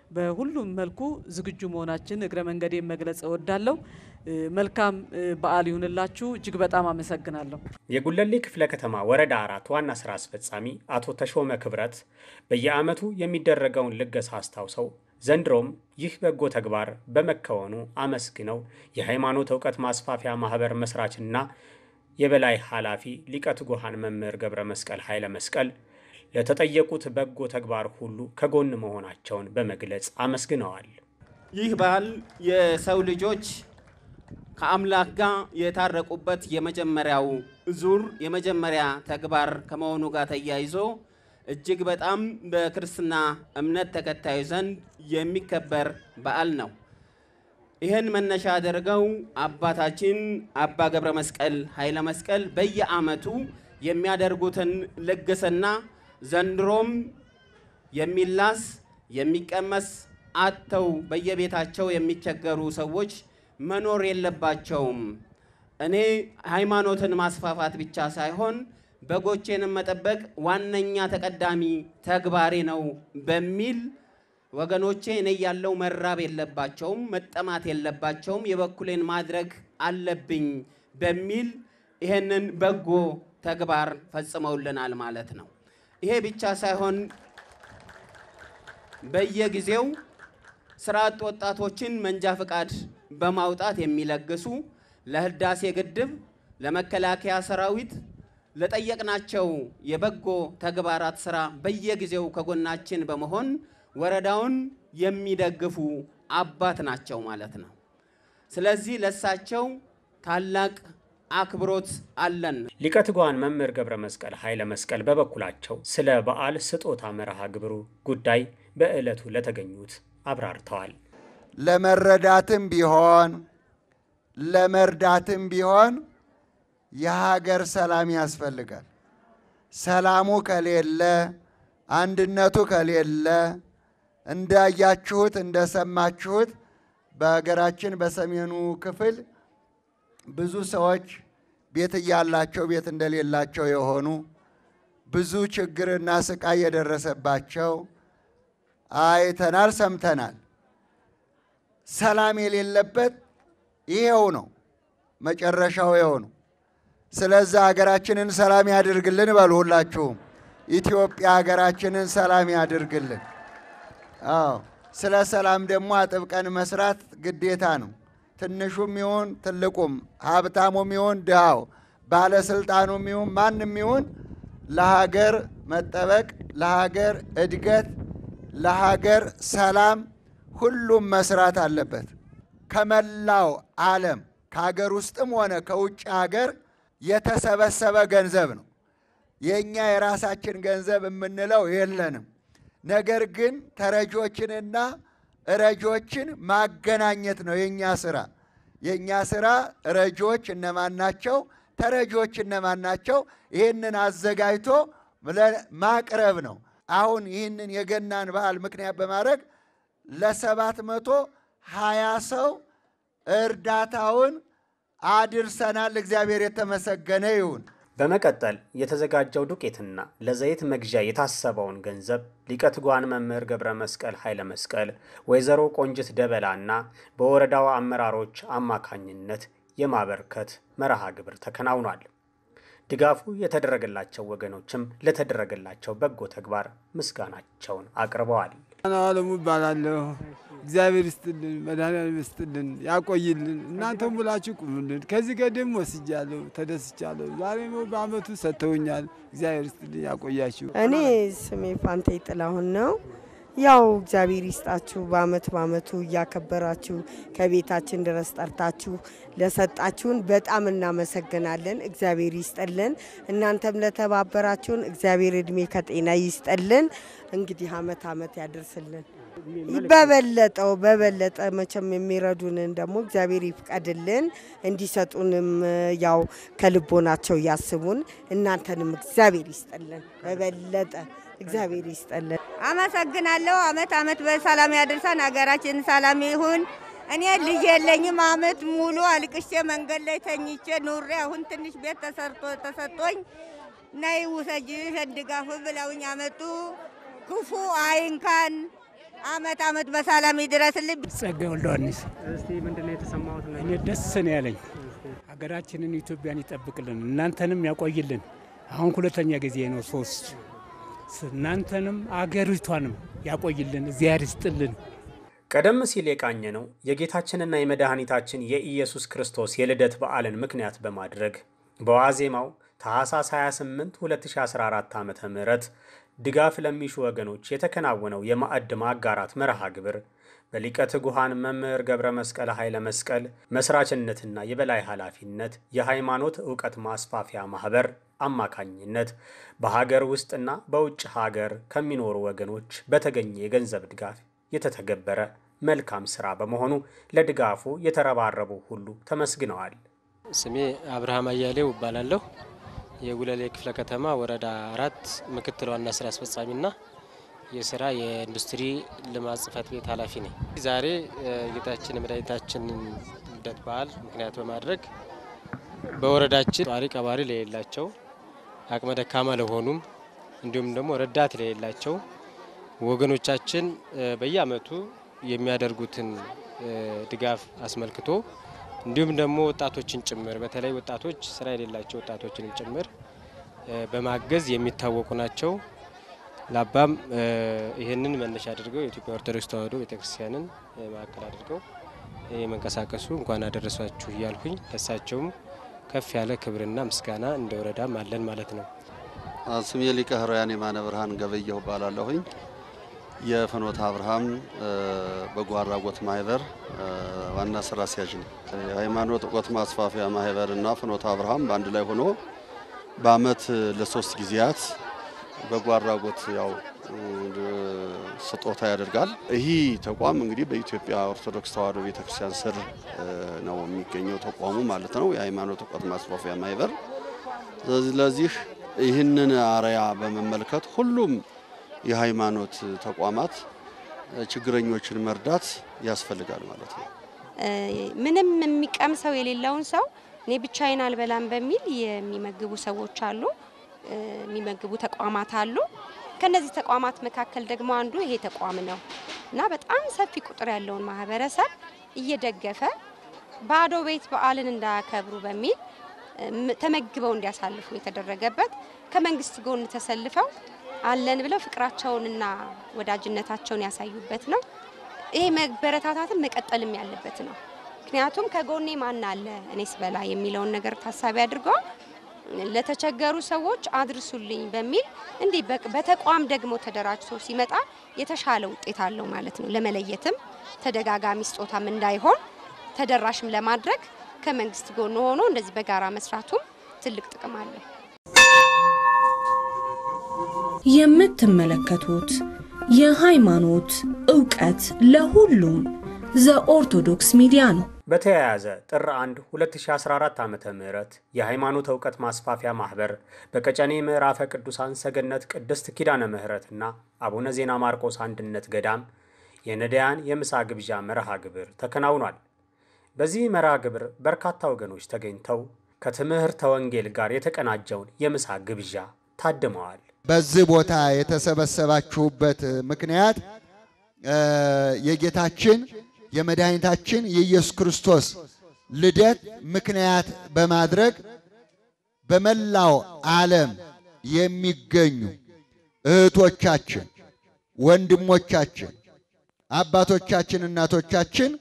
በሁሉም መልኩ ዝግጁ መሆናችን እግረ መንገዴ መግለጽ እወዳለሁ። መልካም በዓል ይሁንላችሁ። እጅግ በጣም አመሰግናለሁ። የጉለሌ ክፍለ ከተማ ወረዳ አራት ዋና ስራ አስፈጻሚ አቶ ተሾመ ክብረት በየዓመቱ የሚደረገውን ልገሳ አስታውሰው ዘንድሮም ይህ በጎ ተግባር በመከወኑ አመስግነው የሃይማኖት ዕውቀት ማስፋፊያ ማህበር መስራችና የበላይ ኃላፊ ሊቀ ትጉሃን መምህር ገብረ መስቀል ኃይለ መስቀል ለተጠየቁት በጎ ተግባር ሁሉ ከጎን መሆናቸውን በመግለጽ አመስግነዋል። ይህ በዓል የሰው ልጆች ከአምላክ ጋር የታረቁበት የመጀመሪያው ዙር የመጀመሪያ ተግባር ከመሆኑ ጋር ተያይዞ እጅግ በጣም በክርስትና እምነት ተከታዩ ዘንድ የሚከበር በዓል ነው። ይህን መነሻ አድርገው አባታችን አባ ገብረ መስቀል ኃይለ መስቀል በየዓመቱ የሚያደርጉትን ልግስና ዘንድሮም የሚላስ የሚቀመስ አጥተው በየቤታቸው የሚቸገሩ ሰዎች መኖር የለባቸውም። እኔ ሃይማኖትን ማስፋፋት ብቻ ሳይሆን በጎቼንም መጠበቅ ዋነኛ ተቀዳሚ ተግባሬ ነው በሚል ወገኖቼ እኔ ያለው መራብ የለባቸውም፣ መጠማት የለባቸውም፣ የበኩሌን ማድረግ አለብኝ በሚል ይሄንን በጎ ተግባር ፈጽመውልናል ማለት ነው። ይሄ ብቻ ሳይሆን በየጊዜው ስርዓት ወጣቶችን መንጃ ፍቃድ በማውጣት የሚለግሱ ለህዳሴ ግድብ፣ ለመከላከያ ሰራዊት ለጠየቅናቸው የበጎ ተግባራት ስራ በየጊዜው ከጎናችን በመሆን ወረዳውን የሚደግፉ አባት ናቸው ማለት ነው። ስለዚህ ለሳቸው ታላቅ አክብሮት አለን። ሊቀ ትጉሃን መምህር ገብረ መስቀል ኃይለ መስቀል በበኩላቸው ስለ በዓል ስጦታ መርሃ ግብሩ ጉዳይ በዕለቱ ለተገኙት አብራርተዋል። ለመረዳትም ቢሆን ለመርዳትም ቢሆን የሀገር ሰላም ያስፈልጋል። ሰላሙ ከሌለ አንድነቱ ከሌለ እንዳያችሁት እንደሰማችሁት በሀገራችን በሰሜኑ ክፍል ብዙ ሰዎች ቤት እያላቸው ቤት እንደሌላቸው የሆኑ ብዙ ችግርና ስቃይ የደረሰባቸው አይተናል፣ ሰምተናል። ሰላም የሌለበት ይሄው ነው፣ መጨረሻው ይሄው ነው። ስለዚህ ሀገራችንን ሰላም ያድርግልን በሉ ሁላችሁም። ኢትዮጵያ ሀገራችንን ሰላም ያድርግልን። አዎ፣ ስለ ሰላም ደግሞ አጥብቀን መስራት ግዴታ ነው። ትንሹም ይሁን ትልቁም፣ ሀብታሙም ይሁን ድሃው፣ ባለስልጣኑም ይሁን ማንም ይሁን ለሀገር መጠበቅ፣ ለሀገር እድገት፣ ለሀገር ሰላም ሁሉም መስራት አለበት። ከመላው ዓለም ከሀገር ውስጥም ሆነ ከውጭ ሀገር የተሰበሰበ ገንዘብ ነው። የኛ የራሳችን ገንዘብ የምንለው የለንም። ነገር ግን ተረጆችንና ረጆችን ማገናኘት ነው የኛ ስራ። የኛ ስራ ረጆች እነማን ናቸው? ተረጆች እነማን ናቸው? ይህንን አዘጋጅቶ ማቅረብ ነው። አሁን ይህንን የገናን በዓል ምክንያት በማድረግ ለሰባት መቶ ሀያ ሰው እርዳታውን አድርሰናል። እግዚአብሔር የተመሰገነ ይሁን። በመቀጠል የተዘጋጀው ዱቄትና ለዘይት መግዣ የታሰበውን ገንዘብ ሊቀ ትጉሃን መምህር ገብረ መስቀል ኃይለ መስቀል፣ ወይዘሮ ቆንጅት ደበላና በወረዳው አመራሮች አማካኝነት የማበርከት መርሃ ግብር ተከናውኗል። ድጋፉ የተደረገላቸው ወገኖችም ለተደረገላቸው በጎ ተግባር ምስጋናቸውን አቅርበዋል። አለሙ ይባላለሁ። እግዚአብሔር ይስጥልን፣ መድኃኒዓለም ይስጥልን፣ ያቆይልን። እናንተም ብላችሁ ቁሙልን። ከዚህ ቀደም ወስጃለሁ፣ ተደስቻለሁ። ዛሬ ነው በአመቱ ሰጥተውኛል። እግዚአብሔር ይስጥልን፣ ያቆያችሁ። እኔ ስሜ ፋንቴ ጥላሁን ነው። ያው እግዚአብሔር ይስጣችሁ፣ በአመት በአመቱ እያከበራችሁ ከቤታችን ድረስ ጠርታችሁ ለሰጣችሁን በጣም እናመሰግናለን። እግዚአብሔር ይስጥልን። እናንተም ለተባበራችሁን እግዚአብሔር እድሜ ከጤና ይስጥልን። እንግዲህ አመት አመት ያደርስልን። በበለጠው በበለጠ መቼም የሚረዱንን ደግሞ እግዚአብሔር ይፍቀድልን። እንዲሰጡንም ያው ከልቦናቸው ያስቡን። እናንተንም እግዚአብሔር ይስጥልን፣ በበለጠ እግዚአብሔር ይስጥልን። አመሰግናለሁ። አመት አመት በሰላም ያደርሰን። ሀገራችን ሰላም ይሁን። እኔ ልጅ የለኝም። አመት ሙሉ አልቅሼ መንገድ ላይ ተኝቼ ኑሬ አሁን ትንሽ ቤት ተሰርቶ ተሰጥቶኝ ነይ ውሰጂ ድጋፍ ብለውኝ አመጡ። ክፉ አይንካን፣ አመት አመት በሰላም ይድረስልኝ። ጸጋ ወልደዋንስ እስቲ ምንድነው የተሰማውት ነው? እኔ ደስ ነው ያለኝ። ሀገራችንን ኢትዮጵያን ይጠብቅልን፣ እናንተንም ያቆይልን። አሁን ሁለተኛ ጊዜ ነው ሶስት እናንተንም አገሪቷንም ያቆይልን፣ እግዚአብሔር ይስጥልን። ቀደም ሲል የቃኘ ነው የጌታችንና የመድኃኒታችን የኢየሱስ ክርስቶስ የልደት በዓልን ምክንያት በማድረግ በዋዜማው ታኅሳስ ሃያ ስምንት ሁለት ሺህ አስራ አራት ዓመተ ምህረት ድጋፍ ለሚሹ ወገኖች የተከናወነው የማዕድ ማጋራት መርሃ ግብር በሊቀ ትጉሃን መምህር ገብረ መስቀል ኃይለ መስቀል መስራችነትና የበላይ ኃላፊነት የሃይማኖት ዕውቀት ማስፋፊያ ማህበር አማካኝነት በሀገር ውስጥና በውጭ ሀገር ከሚኖሩ ወገኖች በተገኘ የገንዘብ ድጋፍ የተተገበረ መልካም ስራ በመሆኑ ለድጋፉ የተረባረቡ ሁሉ ተመስግነዋል። ስሜ አብርሃም አያሌው እባላለሁ። የጉለሌ ክፍለ ከተማ ወረዳ አራት ምክትል ዋና ስራ አስፈጻሚና የስራ የኢንዱስትሪ ልማት ጽሕፈት ቤት ኃላፊ ነኝ። ዛሬ የጌታችን የመድኃኒታችን ልደት በዓል ምክንያት በማድረግ በወረዳችን ጧሪ ቀባሪ ለሌላቸው አቅመ ደካማ ለሆኑም እንዲሁም ደግሞ ረዳት ለሌላቸው ወገኖቻችን በየአመቱ የሚያደርጉትን ድጋፍ አስመልክቶ እንዲሁም ደግሞ ወጣቶችን ጭምር በተለይ ወጣቶች ስራ የሌላቸው ወጣቶችንም ጭምር በማገዝ የሚታወቁ ናቸው። ላባም ይሄንን መነሻ አድርገው የኢትዮጵያ ኦርቶዶክስ ተዋሕዶ ቤተክርስቲያንን ማዕከል አድርገው የመንቀሳቀሱ እንኳን አደረሳችሁ እያልኩኝ ለሳቸውም ከፍ ያለ ክብርና ምስጋና እንደወረዳም አለን ማለት ነው። ስሜ ሊቀ ኅሩያን የማነ ብርሃን ገበየሁ እባላለሁኝ። የፍኖተ አብርሃም በጎ አድራጎት ማህበር ዋና ስራ አስኪያጅ ነኝ። የሃይማኖት ዕውቀት ማስፋፊያ ማህበርና ፍኖተ አብርሃም በአንድ ላይ ሆኖ በአመት ለሶስት ጊዜያት በጎ አድራጎት ያው ስጦታ ያደርጋል። ይህ ተቋም እንግዲህ በኢትዮጵያ ኦርቶዶክስ ተዋሕዶ ቤተክርስቲያን ስር ነው የሚገኘው ተቋሙ ማለት ነው፣ የሃይማኖት ዕውቀት ማስፋፊያ ማህበር። ስለዚህ ይህንን አርአያ በመመልከት ሁሉም የሃይማኖት ተቋማት ችግረኞችን መርዳት ያስፈልጋል ማለት ነው። ምንም የሚቀምሰው የሌለውን ሰው እኔ ብቻዬን አልበላም በሚል የሚመግቡ ሰዎች አሉ፣ የሚመግቡ ተቋማት አሉ። ከነዚህ ተቋማት መካከል ደግሞ አንዱ ይሄ ተቋም ነው እና በጣም ሰፊ ቁጥር ያለውን ማህበረሰብ እየደገፈ ባዶ ቤት በዓልን እንዳያከብሩ በሚል ተመግበው እንዲያሳልፉ የተደረገበት ከመንግስት ጎን ተሰልፈው አለን ብለው ፍቅራቸውንና ወዳጅነታቸውን ያሳዩበት ነው። ይሄ መበረታታትን መቀጠልም ያለበት ነው። ምክንያቱም ከጎኔ ማን አለ እኔስ በላ የሚለውን ነገር ታሳቢ አድርገው ለተቸገሩ ሰዎች አድርሱልኝ በሚል እንዲህ በተቋም ደግሞ ተደራጅቶ ሲመጣ የተሻለ ውጤት አለው ማለት ነው። ለመለየትም ተደጋጋሚ ስጦታም እንዳይሆን ተደራሽም ለማድረግ ከመንግስት ጎን ሆኖ እንደዚህ በጋራ መስራቱም ትልቅ ጥቅም አለው። የምትመለከቱት የሃይማኖት ዕውቀት ለሁሉም ዘኦርቶዶክስ ሚዲያ ነው። በተያያዘ ጥር አንድ ሁለት ሺህ አስራ አራት ዓመተ ምህረት የሃይማኖት ዕውቀት ማስፋፊያ ማህበር በቀጨኔ ምዕራፈ ቅዱሳን ሰገነት ቅድስት ኪዳነ ምህረትና አቡነ ዜና ማርቆስ አንድነት ገዳም የነዳያን የምሳ ግብዣ መርሃ ግብር ተከናውኗል። በዚህ መርሃ ግብር በርካታ ወገኖች ተገኝተው ከትምህርተ ወንጌል ጋር የተቀናጀውን የምሳ ግብዣ ታድመዋል። በዚህ ቦታ የተሰበሰባችሁበት ምክንያት የጌታችን የመድኃኒታችን የኢየሱስ ክርስቶስ ልደት ምክንያት በማድረግ በመላው ዓለም የሚገኙ እህቶቻችን፣ ወንድሞቻችን፣ አባቶቻችን፣ እናቶቻችን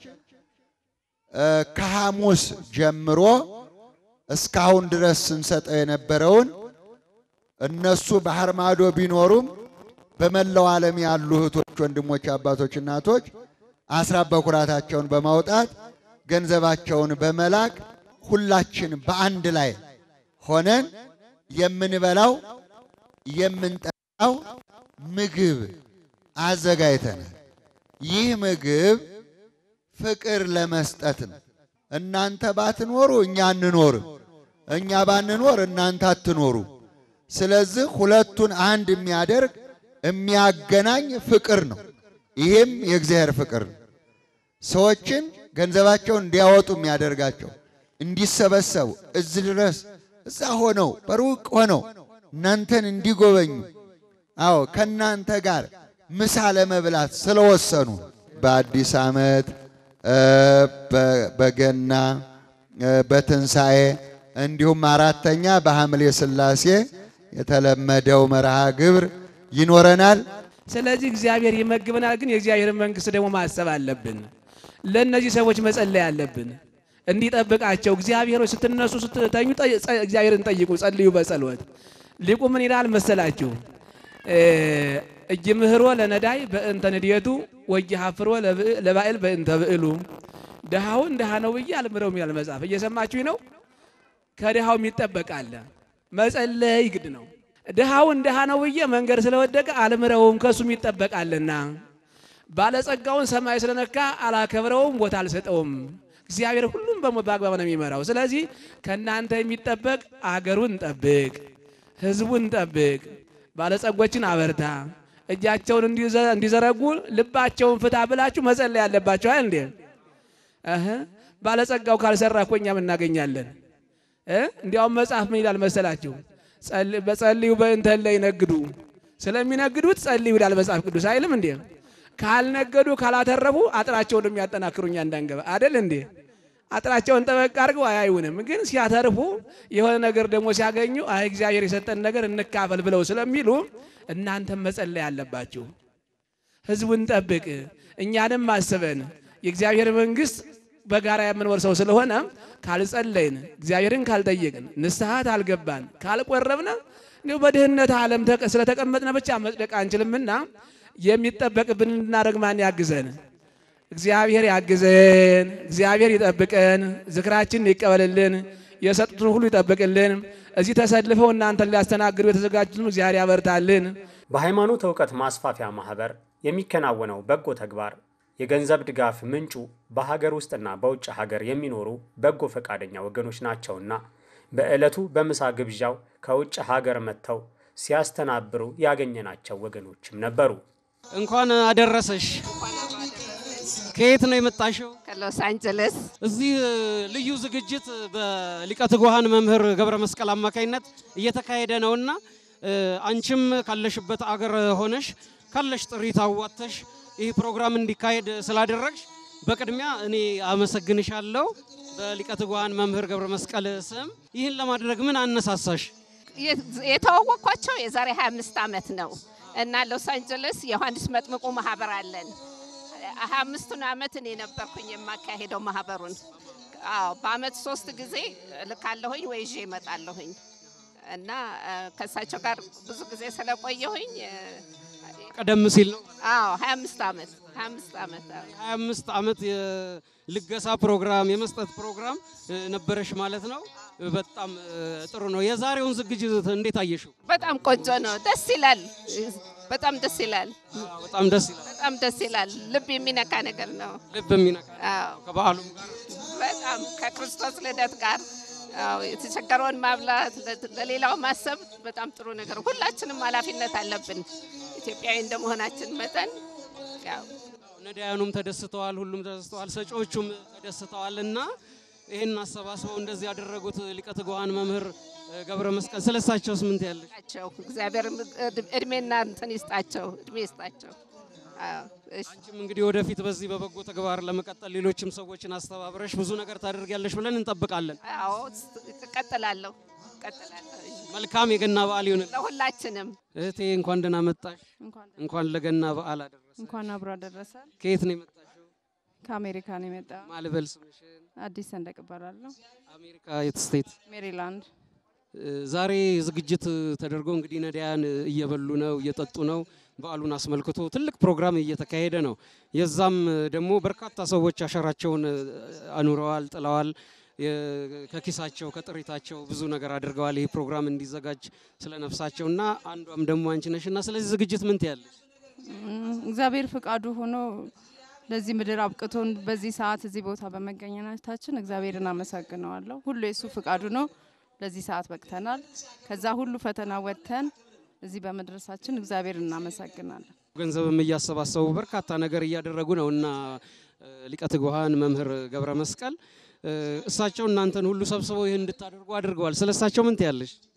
ከሐሙስ ጀምሮ እስካሁን ድረስ ስንሰጠው የነበረውን እነሱ ባህር ማዶ ቢኖሩም በመላው ዓለም ያሉ እህቶች፣ ወንድሞች፣ አባቶች፣ እናቶች አስራት በኩራታቸውን በማውጣት ገንዘባቸውን በመላክ ሁላችን በአንድ ላይ ሆነን የምንበላው የምንጠጣው ምግብ አዘጋጅተናል። ይህ ምግብ ፍቅር ለመስጠት ነው። እናንተ ባትኖሩ እኛ አንኖርም፣ እኛ ባንኖር እናንተ አትኖሩ። ስለዚህ ሁለቱን አንድ የሚያደርግ የሚያገናኝ ፍቅር ነው። ይሄም የእግዚአብሔር ፍቅር ነው። ሰዎችን ገንዘባቸውን እንዲያወጡ የሚያደርጋቸው እንዲሰበሰቡ እዚህ ድረስ እዛ ሆነው በሩቅ ሆነው እናንተን እንዲጎበኙ፣ አዎ ከናንተ ጋር ምሳ ለመብላት ስለወሰኑ በአዲስ ዓመት በገና በትንሣኤ እንዲሁም አራተኛ በሐምሌ ሥላሴ የተለመደው መርሃ ግብር ይኖረናል። ስለዚህ እግዚአብሔር ይመግበናል፣ ግን የእግዚአብሔር መንግስት ደግሞ ማሰብ አለብን። ለእነዚህ ሰዎች መጸለይ አለብን እንዲጠብቃቸው። እግዚአብሔር ስትነሱ ስትተኙ እግዚአብሔርን ጠይቁ፣ ጸልዩ በጸሎት። ሊቁ ምን ይላል መሰላችሁ? እጅምህሮ ለነዳይ በእንተ ንድየቱ ወይሐፍሮ ለባዕል በእንተ ብዕሉ። ድሃውን ድሃ ነው ብዬ አልምረውም ይላል መጽሐፍ። እየሰማችሁ ነው? ከድሃው ይጠበቃል፣ መጸለይ ግድ ነው። ድሃውን ድሃ ነው ብዬ መንገድ ስለወደቀ አልምረውም ከሱም ይጠበቃልና። ባለጸጋውን ሰማይ ስለነካ አላከብረውም፣ ቦታ አልሰጠውም። እግዚአብሔር ሁሉም በአግባብ ነው የሚመራው። ስለዚህ ከእናንተ የሚጠበቅ አገሩን ጠብቅ፣ ህዝቡን ጠብቅ፣ ባለጸጎችን አበርታ፣ እጃቸውን እንዲዘረጉ ልባቸውን ፍታ ብላችሁ መጸለይ ያለባችሁ አይደል እንዴ? እህ ባለጸጋው ካልሰራ እኮ እኛም እናገኛለን። እ እንዲያውም መጽሐፍ ምን ይላል መሰላችሁ? በጸልዩ በእንተ እለ ይነግዱ፣ ስለሚነግዱት ጸልዩ ይላል መጽሐፍ ቅዱስ አይልም እንዴ? ካልነገዱ ካላተረፉ አጥራቸውን እንደሚያጠናክሩኛ እንዳንገባ አይደል እንዴ? አጥራቸውን ጠበቅ አድርገው አያዩንም፣ ግን ሲያተርፉ የሆነ ነገር ደግሞ ሲያገኙ አይ እግዚአብሔር የሰጠን ነገር እንካፈል ብለው ስለሚሉ እናንተም መጸለይ አለባችሁ። ህዝቡን ጠብቅ፣ እኛንም አስበን። የእግዚአብሔር መንግስት በጋራ የምንወርሰው ስለሆነ ካልጸለይን፣ እግዚአብሔርን ካልጠየቅን፣ ንስሐት አልገባን፣ ካልቆረብን ነው በድህነት ዓለም ስለተቀመጥነ ብቻ መጽደቅ አንችልምና የሚጠበቅብን እንድናደርግ ማን ያግዘን? እግዚአብሔር ያግዘን። እግዚአብሔር ይጠብቀን። ዝክራችንን ይቀበልልን። የሰጡትን ሁሉ ይጠብቅልን። እዚህ ተሰልፈው እናንተን ሊያስተናግዱ የተዘጋጁትን እግዚአብሔር ያበርታልን። በሃይማኖት ዕውቀት ማስፋፊያ ማህበር የሚከናወነው በጎ ተግባር የገንዘብ ድጋፍ ምንጩ በሀገር ውስጥና በውጭ ሀገር የሚኖሩ በጎ ፈቃደኛ ወገኖች ናቸውና በዕለቱ በምሳ ግብዣው ከውጭ ሀገር መጥተው ሲያስተናብሩ ያገኘናቸው ወገኖችም ነበሩ። እንኳን አደረሰሽ። ከየት ነው የመጣሽው? ከሎስ አንጀለስ። እዚህ ልዩ ዝግጅት በሊቀ ትጉሃን መምህር ገብረ መስቀል አማካይነት እየተካሄደ ነውና አንቺም ካለሽበት አገር ሆነሽ ካለሽ ጥሪት አዋጥተሽ ይህ ፕሮግራም እንዲካሄድ ስላደረግሽ በቅድሚያ እኔ አመሰግንሻለሁ በሊቀ ትጉሃን መምህር ገብረ መስቀል ስም። ይህን ለማድረግ ምን አነሳሳሽ? የተዋወቅኳቸው የዛሬ ሃያ አምስት ዓመት ነው እና ሎስ አንጀለስ ዮሐንስ መጥምቁ ማህበር አለን። ሃያ አምስቱን ዓመት እኔ ነበርኩኝ የማካሄደው ማህበሩን። አዎ በአመት ሶስት ጊዜ ልካለሁኝ ወይ ይዤ እመጣለሁኝ እና ከሳቸው ጋር ብዙ ጊዜ ስለቆየሁኝ ቀደም ሲል ነው። አዎ ሃያ አምስት ዓመት ሃያ አምስት ዓመት ሃያ አምስት ዓመት የልገሳ ፕሮግራም የመስጠት ፕሮግራም ነበረሽ ማለት ነው። በጣም ጥሩ ነው። የዛሬውን ዝግጅት እንዴት አየሽው? በጣም ቆንጆ ነው። ደስ ይላል። በጣም ደስ ይላል። በጣም ደስ ይላል። በጣም ደስ ይላል። ልብ የሚነካ ነገር ነው። ልብ የሚነካ አዎ። ከበዓሉም ጋር በጣም ከክርስቶስ ልደት ጋር አዎ፣ የተቸገረውን ማብላት ለሌላው ማሰብ በጣም ጥሩ ነገር። ሁላችንም ኃላፊነት አለብን ኢትዮጵያዊ እንደመሆናችን መጠን። ያው ነዳያኑም ተደስተዋል፣ ሁሉም ተደስተዋል፣ ሰጪዎቹም ተደስተዋልና ይሄን አሰባስበው እንደዚህ ያደረጉት ሊቀ ትጉሃን መምህር ገብረ መስቀል ስለሳቸውስ ምን ትያለሽ? እግዚአብሔር እድሜና እንትን ይስጣቸው፣ እድሜ ይስጣቸው። አዎ እሺ። አንቺም እንግዲህ ወደፊት በዚህ በበጎ ተግባር ለመቀጠል ሌሎችም ሰዎችን አስተባብረሽ ብዙ ነገር ታደርጊያለሽ ብለን እንጠብቃለን። አዎ እቀጥላለሁ፣ እቀጥላለሁ። መልካም የገና በዓል ይሁን ለሁላችንም። እህቴ እንኳን ደህና መጣሽ። እንኳን ለገና በዓል አደረሰሽ። እንኳን አብሮ አደረሰ። ከየት ነው የመጣሽው? ከአሜሪካ ነው የመጣው። ማልበል ስምሽን? አዲስ ሰንደቅ እባላለሁ። አሜሪካ የት ስቴት? ሜሪላንድ። ዛሬ ዝግጅት ተደርጎ እንግዲህ ነዳያን እየበሉ ነው እየጠጡ ነው። በዓሉን አስመልክቶ ትልቅ ፕሮግራም እየተካሄደ ነው። የዛም ደግሞ በርካታ ሰዎች አሻራቸውን አኑረዋል፣ ጥለዋል። ከኪሳቸው ከጥሪታቸው ብዙ ነገር አድርገዋል ይሄ ፕሮግራም እንዲዘጋጅ ስለነፍሳቸውና አንዷም ደግሞ አንቺ ነሽና ስለዚህ ዝግጅት ምን ትያለሽ? እግዚአብሔር ፍቃዱ ሆኖ ለዚህ ምድር አብቅቶን በዚህ ሰዓት እዚህ ቦታ በመገኘታችን እግዚአብሔርን አመሰግነዋለሁ። ሁሉ የሱ ፍቃዱ ነው። ለዚህ ሰዓት በቅተናል። ከዛ ሁሉ ፈተና ወጥተን እዚህ በመድረሳችን እግዚአብሔርን እናመሰግናለን። ገንዘብም እያሰባሰቡ በርካታ ነገር እያደረጉ ነውና ሊቀ ትጉሃን መምህር ገብረ መስቀል እሳቸው እናንተን ሁሉ ሰብስበው ይሄን እንድታደርጉ አድርገዋል። ስለሳቸው ምን ትያለሽ?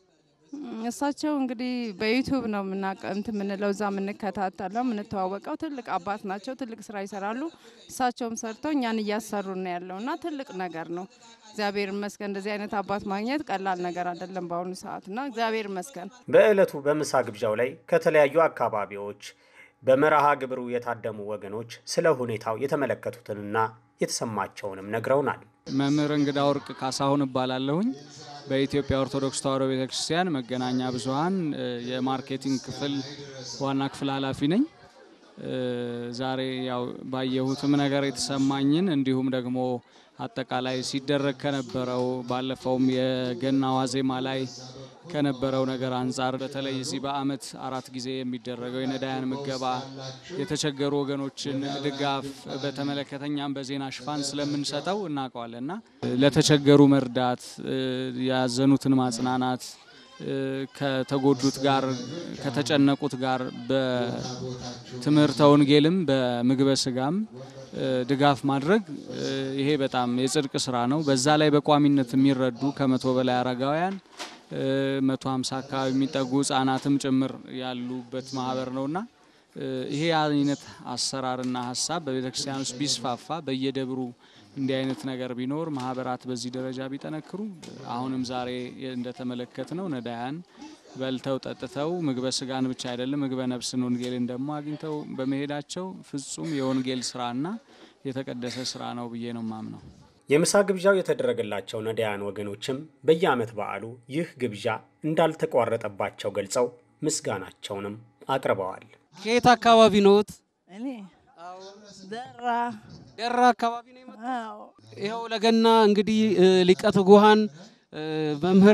እሳቸው እንግዲህ በዩቲዩብ ነው ምናቀንት ምንለው እዛ ምንከታተለው ምንተዋወቀው ትልቅ አባት ናቸው። ትልቅ ስራ ይሰራሉ። እሳቸውም ሰርተው እኛን እያሰሩ ነው ያለውና ትልቅ ነገር ነው። እግዚአብሔር ይመስገን። እንደዚህ አይነት አባት ማግኘት ቀላል ነገር አይደለም በአሁኑ ሰዓትና እግዚአብሔር ይመስገን። በእለቱ በምሳ ግብዣው ላይ ከተለያዩ አካባቢዎች በመርሃ ግብሩ የታደሙ ወገኖች ስለ ሁኔታው የተመለከቱትንና የተሰማቸውንም ነግረውናል። መምህር እንግዳ ወርቅ ካሳሁን እባላለሁኝ። በኢትዮጵያ ኦርቶዶክስ ተዋሕዶ ቤተክርስቲያን መገናኛ ብዙሃን የማርኬቲንግ ክፍል ዋና ክፍል ኃላፊ ነኝ። ዛሬ ያው ባየሁትም ነገር የተሰማኝን እንዲሁም ደግሞ አጠቃላይ ሲደረግ ከነበረው ባለፈውም የገና ዋዜማ ላይ ከነበረው ነገር አንፃር በተለይ እዚህ በአመት አራት ጊዜ የሚደረገው የነዳያን ምገባ የተቸገሩ ወገኖችን ድጋፍ በተመለከተኛም በዜና ሽፋን ስለምንሰጠው እናውቀዋለንና ለተቸገሩ መርዳት ያዘኑትን ማጽናናት ከተጎዱት ጋር ከተጨነቁት ጋር በትምህርተ ወንጌልም በምግበ ስጋም ድጋፍ ማድረግ ይሄ በጣም የጽድቅ ስራ ነው። በዛ ላይ በቋሚነት የሚረዱ ከመቶ በላይ አረጋውያን መቶ ሃምሳ አካባቢ የሚጠጉ ህጻናትም ጭምር ያሉበት ማህበር ነውና ይሄ አይነት አሰራርና ሐሳብ በቤተክርስቲያን ውስጥ ቢስፋፋ በየደብሩ እንዲህ አይነት ነገር ቢኖር ማህበራት በዚህ ደረጃ ቢጠነክሩ አሁንም ዛሬ እንደተመለከትነው ነዳያን በልተው ጠጥተው ምግበ ስጋን ብቻ አይደለም ምግበ ነፍስን ወንጌልን ደግሞ አግኝተው በመሄዳቸው ፍጹም የወንጌል ስራና የተቀደሰ ስራ ነው ብዬ ነው ማምነው። የምሳ ግብዣው የተደረገላቸው ነዳያን ወገኖችም በየአመት በዓሉ ይህ ግብዣ እንዳልተቋረጠባቸው ገልጸው ምስጋናቸውንም አቅርበዋል። ከየት አካባቢ ነዎት? እኔ ደራ ደራ አካባቢ ነው የመጣው። ይሄው ለገና እንግዲህ ሊቀ ትጉሃን መምህር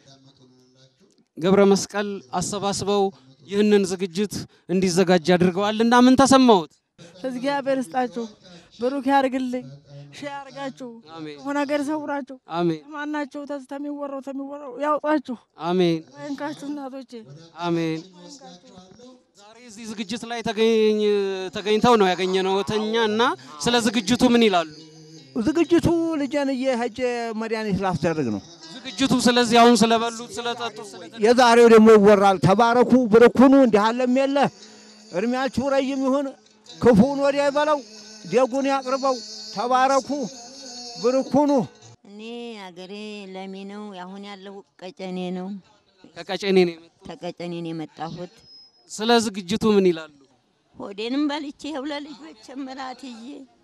ገብረ መስቀል አሰባስበው ይህንን ዝግጅት እንዲዘጋጅ አድርገዋልና ምን ተሰማዎት? እግዚአብሔር ይስጣችሁ፣ ብሩክ ያርግልኝ፣ ሺህ ያርጋችሁ፣ ክፉ ነገር ይሰውራችሁ። አሜን። ማናችሁ ተስተሚወራው ተሚወራው ያውጣችሁ። አሜን። እንካችሁ እናቶቼ። አሜን። ዛሬ እዚህ ዝግጅት ላይ ተገኝ ተገኝተው ነው ያገኘነው ተኛና ስለ ዝግጅቱ ምን ይላሉ? ዝግጅቱ ልጄን እየሄጄ መድኃኒት ላስደርግ ነው ዝግጅቱ። ስለዚህ አሁን ስለበሉት ስለጠጡት የዛሬው ደግሞ ይወራል። ተባረኩ ብርኩኑ እንዲህ አለም የለ እድሜያችሁ ረጅም ይሁን፣ ክፉን ወዲያ ይበለው፣ ደጉን ያቅርበው። ተባረኩ ብርኩኑ። እኔ አገሬ ለሚ ነው። አሁን ያለው ቀጨኔ ነው። ከቀጨኔ ነው ተቀጨኔ ነው የመጣሁት። ስለ ዝግጅቱ ምን ይላሉ? ሆዴንም በልቼ ህብለ ልጆች ምራትዬ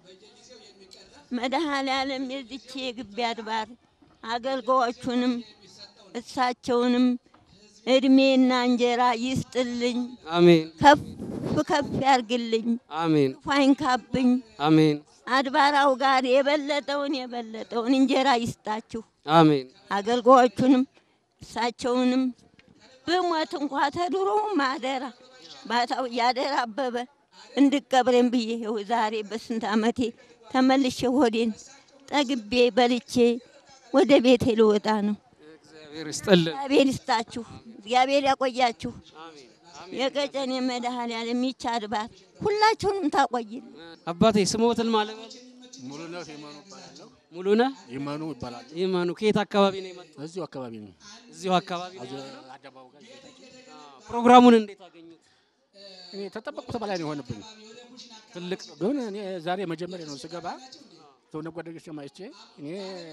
መድኃኔዓለም የዝቼ ግቢ አድባር አገልጋዮቹንም እሳቸውንም እድሜና እንጀራ ይስጥልኝ። አሜን። ከፍ ከፍ ያርግልኝ። አሜን። ፋይንካብኝ። አሜን። አድባራው ጋር የበለጠውን የበለጠውን እንጀራ ይስጣችሁ። አሜን። አገልጋዮቹንም እሳቸውንም በሞት እንኳ ተድሮ ማደራ ባታው ያደራ አበበ እንድቀብረን ብዬ ይኸው ዛሬ በስንት አመቴ ተመልሼ ሆዴን ጠግቤ በልቼ ወደ ቤቴ ልወጣ ነው። እግዚአብሔር ይስጥልን። እግዚአብሔር ይስጣችሁ። እግዚአብሔር ያቆያችሁ። አሜን። የቀጨኔ መድኃኔዓለም ይህች አድባር ሁላችሁንም ታቆይልን። አባቴ ስሞትን ማለት ሙሉነህ ይመኑ ይባላል። ሙሉነህ ይመኑ ይባላል። ይመኑ ከየት አካባቢ ነው የመጣው? እዚሁ አካባቢ ነው። እዚሁ አካባቢ ነው። አደባባዩ ጋር ፕሮግራሙን እንዴት አገኙት? እኔ ተጠበቅኩት በላይ ነው የሆነብኝ። ትልቅ ግን እኔ ዛሬ መጀመሪያ ነው ስገባ ተውነ ጓደኞች ማይቼ እኔ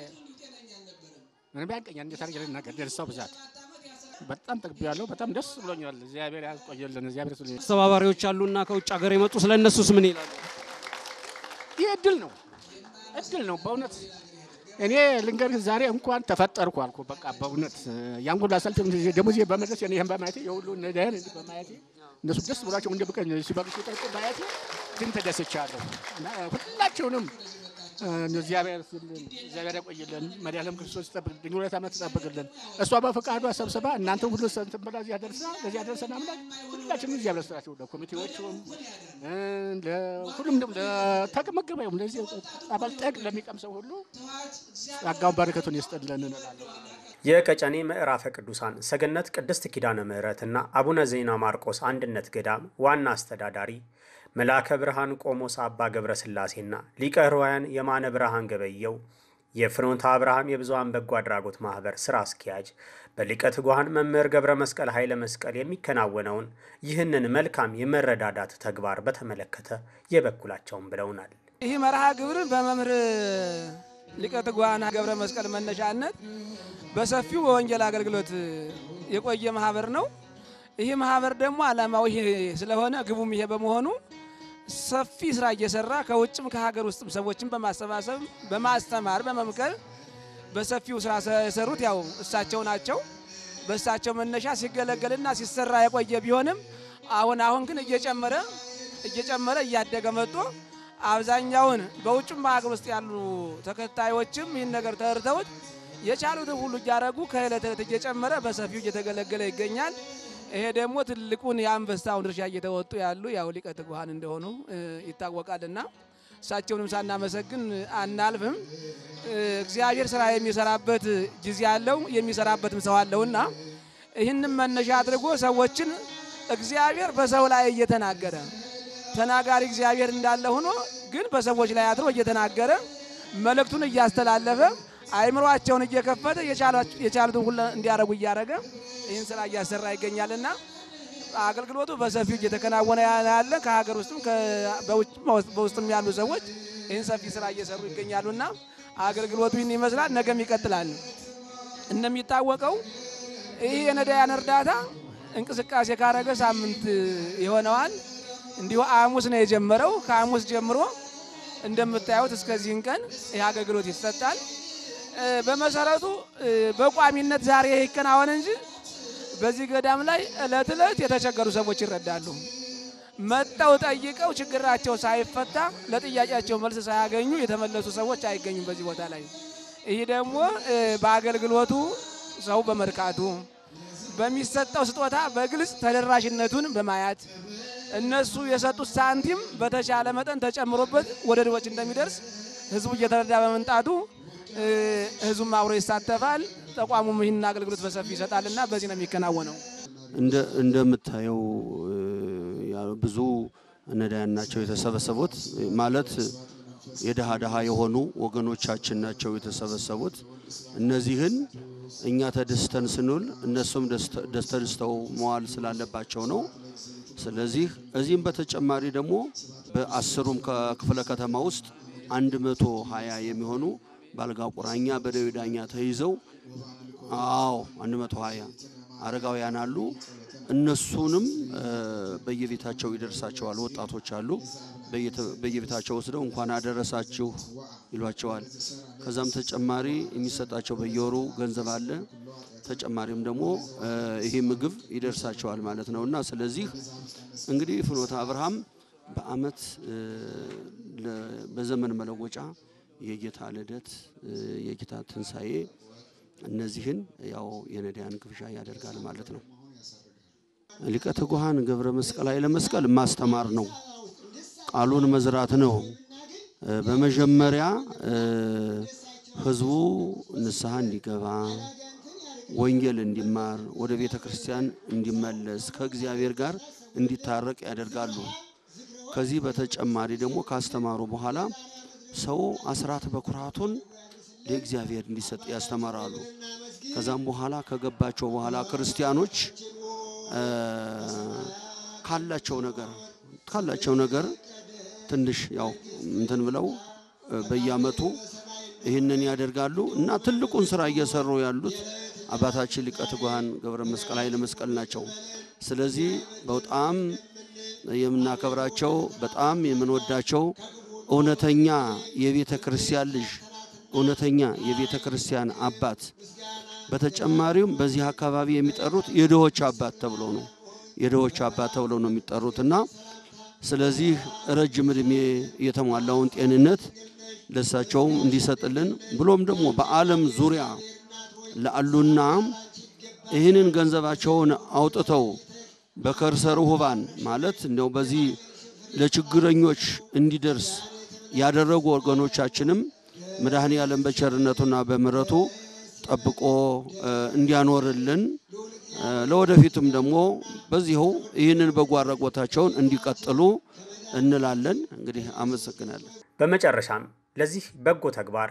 ምን ቢያንቀኛል እንዴት አድርጌ ልናገር? ደርሰው ብዛት በጣም ጠግቤያለሁ። በጣም ደስ ብሎኛል። እግዚአብሔር ያቆየልን። እግዚአብሔር ይስጥልኝ። አስተባባሪዎች አሉና ከውጭ ሀገር የመጡ ስለነሱስ ምን ይላሉ? ይህ እድል ነው እድል ነው በእውነት። እኔ ልንገርህ ዛሬ እንኳን ተፈጠርኩ አልኩ። በቃ በእውነት ያን ሁሉ አሰልፍ ደግሞ እዚህ በመድረስ እኔ ይሄን በማየቴ የሁሉ ነዳያን እንዲህ በማየቴ እነሱ ደስ ብሏቸው እንደ በቀኝ ሲበሉ ሲጠጡ በማየቴ ግን ተደስቻለሁ። እና ሁላቸውንም እግዚአብሔር እግዚአብሔር ያቆይልን። መድኃኔዓለም ክርስቶስ ይጠብቅልን። ሁለት ዓመት ይጠብቅልን። እሷ በፈቃዷ ሰብስባ እናንተ ሁሉ ሰንትን በላ እዚህ ያደርሳ ለዚህ ያደርሰን አምላክ ሁላችንም እዚህ ያብለስራቸው ለኮሚቴዎቹም ለሁሉም ደግሞ ለተመገበውም ለዚህ አባል ጠቅ ለሚቀምሰው ሁሉ ጸጋውን በረከቱን ይስጥልን እንላለን። የቀጨኔ ምዕራፈ ቅዱሳን ሰገነት ቅድስት ኪዳነ ምሕረትና አቡነ ዜና ማርቆስ አንድነት ገዳም ዋና አስተዳዳሪ መላከ ብርሃን ቆሞስ አባ ገብረ ስላሴና ሊቀ ሕሩያን የማነ ብርሃን ገበየው የፍኖተ አብርሃም የብዙኃን በጎ አድራጎት ማህበር ስራ አስኪያጅ በሊቀ ትጉሃን መምህር ገብረ መስቀል ኃይለ መስቀል የሚከናወነውን ይህንን መልካም የመረዳዳት ተግባር በተመለከተ የበኩላቸውን ብለውናል። ይህ መርሃ ግብር በመምህር ሊቀ ትጉሃን ገብረ መስቀል መነሻነት በሰፊው በወንጌል አገልግሎት የቆየ ማህበር ነው። ይህ ማህበር ደግሞ ዓላማው ይሄ ስለሆነ ግቡም ይሄ በመሆኑ ሰፊ ስራ እየሰራ ከውጭም ከሀገር ውስጥም ሰዎችን በማሰባሰብ በማስተማር በመምከር በሰፊው ስራ የሰሩት ያው እሳቸው ናቸው። በእሳቸው መነሻ ሲገለገልና ሲሰራ የቆየ ቢሆንም አሁን አሁን ግን እየጨመረ እየጨመረ እያደገ መጥቶ አብዛኛውን በውጭም በሀገር ውስጥ ያሉ ተከታዮችም ይህን ነገር ተርተውት የቻሉትን ሁሉ እያደረጉ ከዕለት ዕለት እየጨመረ በሰፊው እየተገለገለ ይገኛል። ይሄ ደግሞ ትልቁን የአንበሳውን ድርሻ እየተወጡ ያሉ ያው ሊቀ ትጉሃን እንደሆኑ ይታወቃልና እሳቸውንም ሳናመሰግን አናልፍም። እግዚአብሔር ስራ የሚሰራበት ጊዜ አለው የሚሰራበትም ሰው አለውና ይህንን መነሻ አድርጎ ሰዎችን እግዚአብሔር በሰው ላይ እየተናገረ ተናጋሪ እግዚአብሔር እንዳለ ሆኖ ግን በሰዎች ላይ አድሮ እየተናገረ መልእክቱን እያስተላለፈ አይምሮአቸውን እየከፈተ የቻሉትን ሁሉ እንዲያረጉ እያረገ ይህን ስራ እያሰራ ይገኛልና አገልግሎቱ በሰፊው እየተከናወነ ያለ ከሀገር ውስጥም በውስጥም ያሉ ሰዎች ይህን ሰፊ ስራ እየሰሩ ይገኛሉና አገልግሎቱ ይህን ይመስላል። ነገም ይቀጥላል። እንደሚታወቀው ይህ የነዳያን እርዳታ እንቅስቃሴ ካረገ ሳምንት ይሆነዋል። እንዲሁ ሐሙስ ነው የጀመረው። ከሐሙስ ጀምሮ እንደምታዩት እስከዚህን ቀን ይህ አገልግሎት ይሰጣል። በመሰረቱ በቋሚነት ዛሬ ይከናወን እንጂ በዚህ ገዳም ላይ እለት እለት የተቸገሩ ሰዎች ይረዳሉ። መጣው ጠይቀው ችግራቸው ሳይፈታ ለጥያቄያቸው መልስ ሳያገኙ የተመለሱ ሰዎች አይገኙም በዚህ ቦታ ላይ። ይህ ደግሞ በአገልግሎቱ ሰው በመርካቱ በሚሰጠው ስጦታ በግልጽ ተደራሽነቱን በማያት እነሱ የሰጡት ሳንቲም በተቻለ መጠን ተጨምሮበት ወደ ድሆች እንደሚደርስ ህዝቡ እየተረዳ በመምጣቱ ህዝቡም አብሮ ይሳተፋል። ተቋሙም ይህን አገልግሎት በሰፊ ይሰጣልና በዚህ ነው የሚከናወነው። እንደ እንደምታየው ብዙ ነዳያን ናቸው የተሰበሰቡት። ማለት የደሃ ደሃ የሆኑ ወገኖቻችን ናቸው የተሰበሰቡት። እነዚህን እኛ ተደስተን ስንል እነሱም ደስተው መዋል ስላለባቸው ነው። ስለዚህ እዚህም በተጨማሪ ደግሞ በአስሩም ክፍለ ከተማ ውስጥ አንድ መቶ ሀያ የሚሆኑ ባልጋ ቁራኛ በደዌ ዳኛ ተይዘው አዎ አንድ መቶ ሀያ አረጋውያን አሉ። እነሱንም በየቤታቸው ይደርሳቸዋል። ወጣቶች አሉ በየቤታቸው ወስደው እንኳን አደረሳችሁ ይሏቸዋል። ከዛም ተጨማሪ የሚሰጣቸው በየወሩ ገንዘብ አለ። ተጨማሪም ደግሞ ይሄ ምግብ ይደርሳቸዋል ማለት ነውና ስለዚህ እንግዲህ ፍኖተ አብርሃም በአመት በዘመን መለወጫ የጌታ ልደት የጌታ ትንሳኤ እነዚህን ያው የነዳያን ግብዣ ያደርጋል ማለት ነው። ሊቀ ትጉሃን ገብረ መስቀል ኃይለ መስቀል ማስተማር ነው፣ ቃሉን መዝራት ነው። በመጀመሪያ ህዝቡ ንስሐ እንዲገባ ወንጌል እንዲማር ወደ ቤተ ክርስቲያን እንዲመለስ ከእግዚአብሔር ጋር እንዲታረቅ ያደርጋሉ። ከዚህ በተጨማሪ ደግሞ ካስተማሩ በኋላ ሰው አስራት በኩራቱን ለእግዚአብሔር እንዲሰጥ ያስተምራሉ። ከዛም በኋላ ከገባቸው በኋላ ክርስቲያኖች ካላቸው ነገር ካላቸው ነገር ትንሽ ያው እንትን ብለው በየአመቱ ይህንን ያደርጋሉ እና ትልቁን ስራ እየሰሩ ያሉት አባታችን ሊቀ ትጉሃን ገብረ መስቀል ኃይለ መስቀል ናቸው። ስለዚህ በጣም የምናከብራቸው በጣም የምንወዳቸው እውነተኛ የቤተ ክርስቲያን ልጅ እውነተኛ የቤተ ክርስቲያን አባት በተጨማሪም በዚህ አካባቢ የሚጠሩት የድሆች አባት ተብሎ ነው የድሆች አባት ተብሎ ነው የሚጠሩትና ስለዚህ ረጅም እድሜ የተሟላውን ጤንነት ለሳቸውም እንዲሰጥልን ብሎም ደግሞ በዓለም ዙሪያ ለአሉና ይህንን ገንዘባቸውን አውጥተው በከርሰ ርሁባን ማለት እንደው በዚህ ለችግረኞች እንዲደርስ ያደረጉ ወገኖቻችንም መድኃኔ ዓለም በቸርነቱና በምሕረቱ ጠብቆ እንዲያኖርልን ለወደፊቱም ደግሞ በዚሁ ይህንን በጎ አድራጎታቸውን እንዲቀጥሉ እንላለን። እንግዲህ አመሰግናለሁ። በመጨረሻም ለዚህ በጎ ተግባር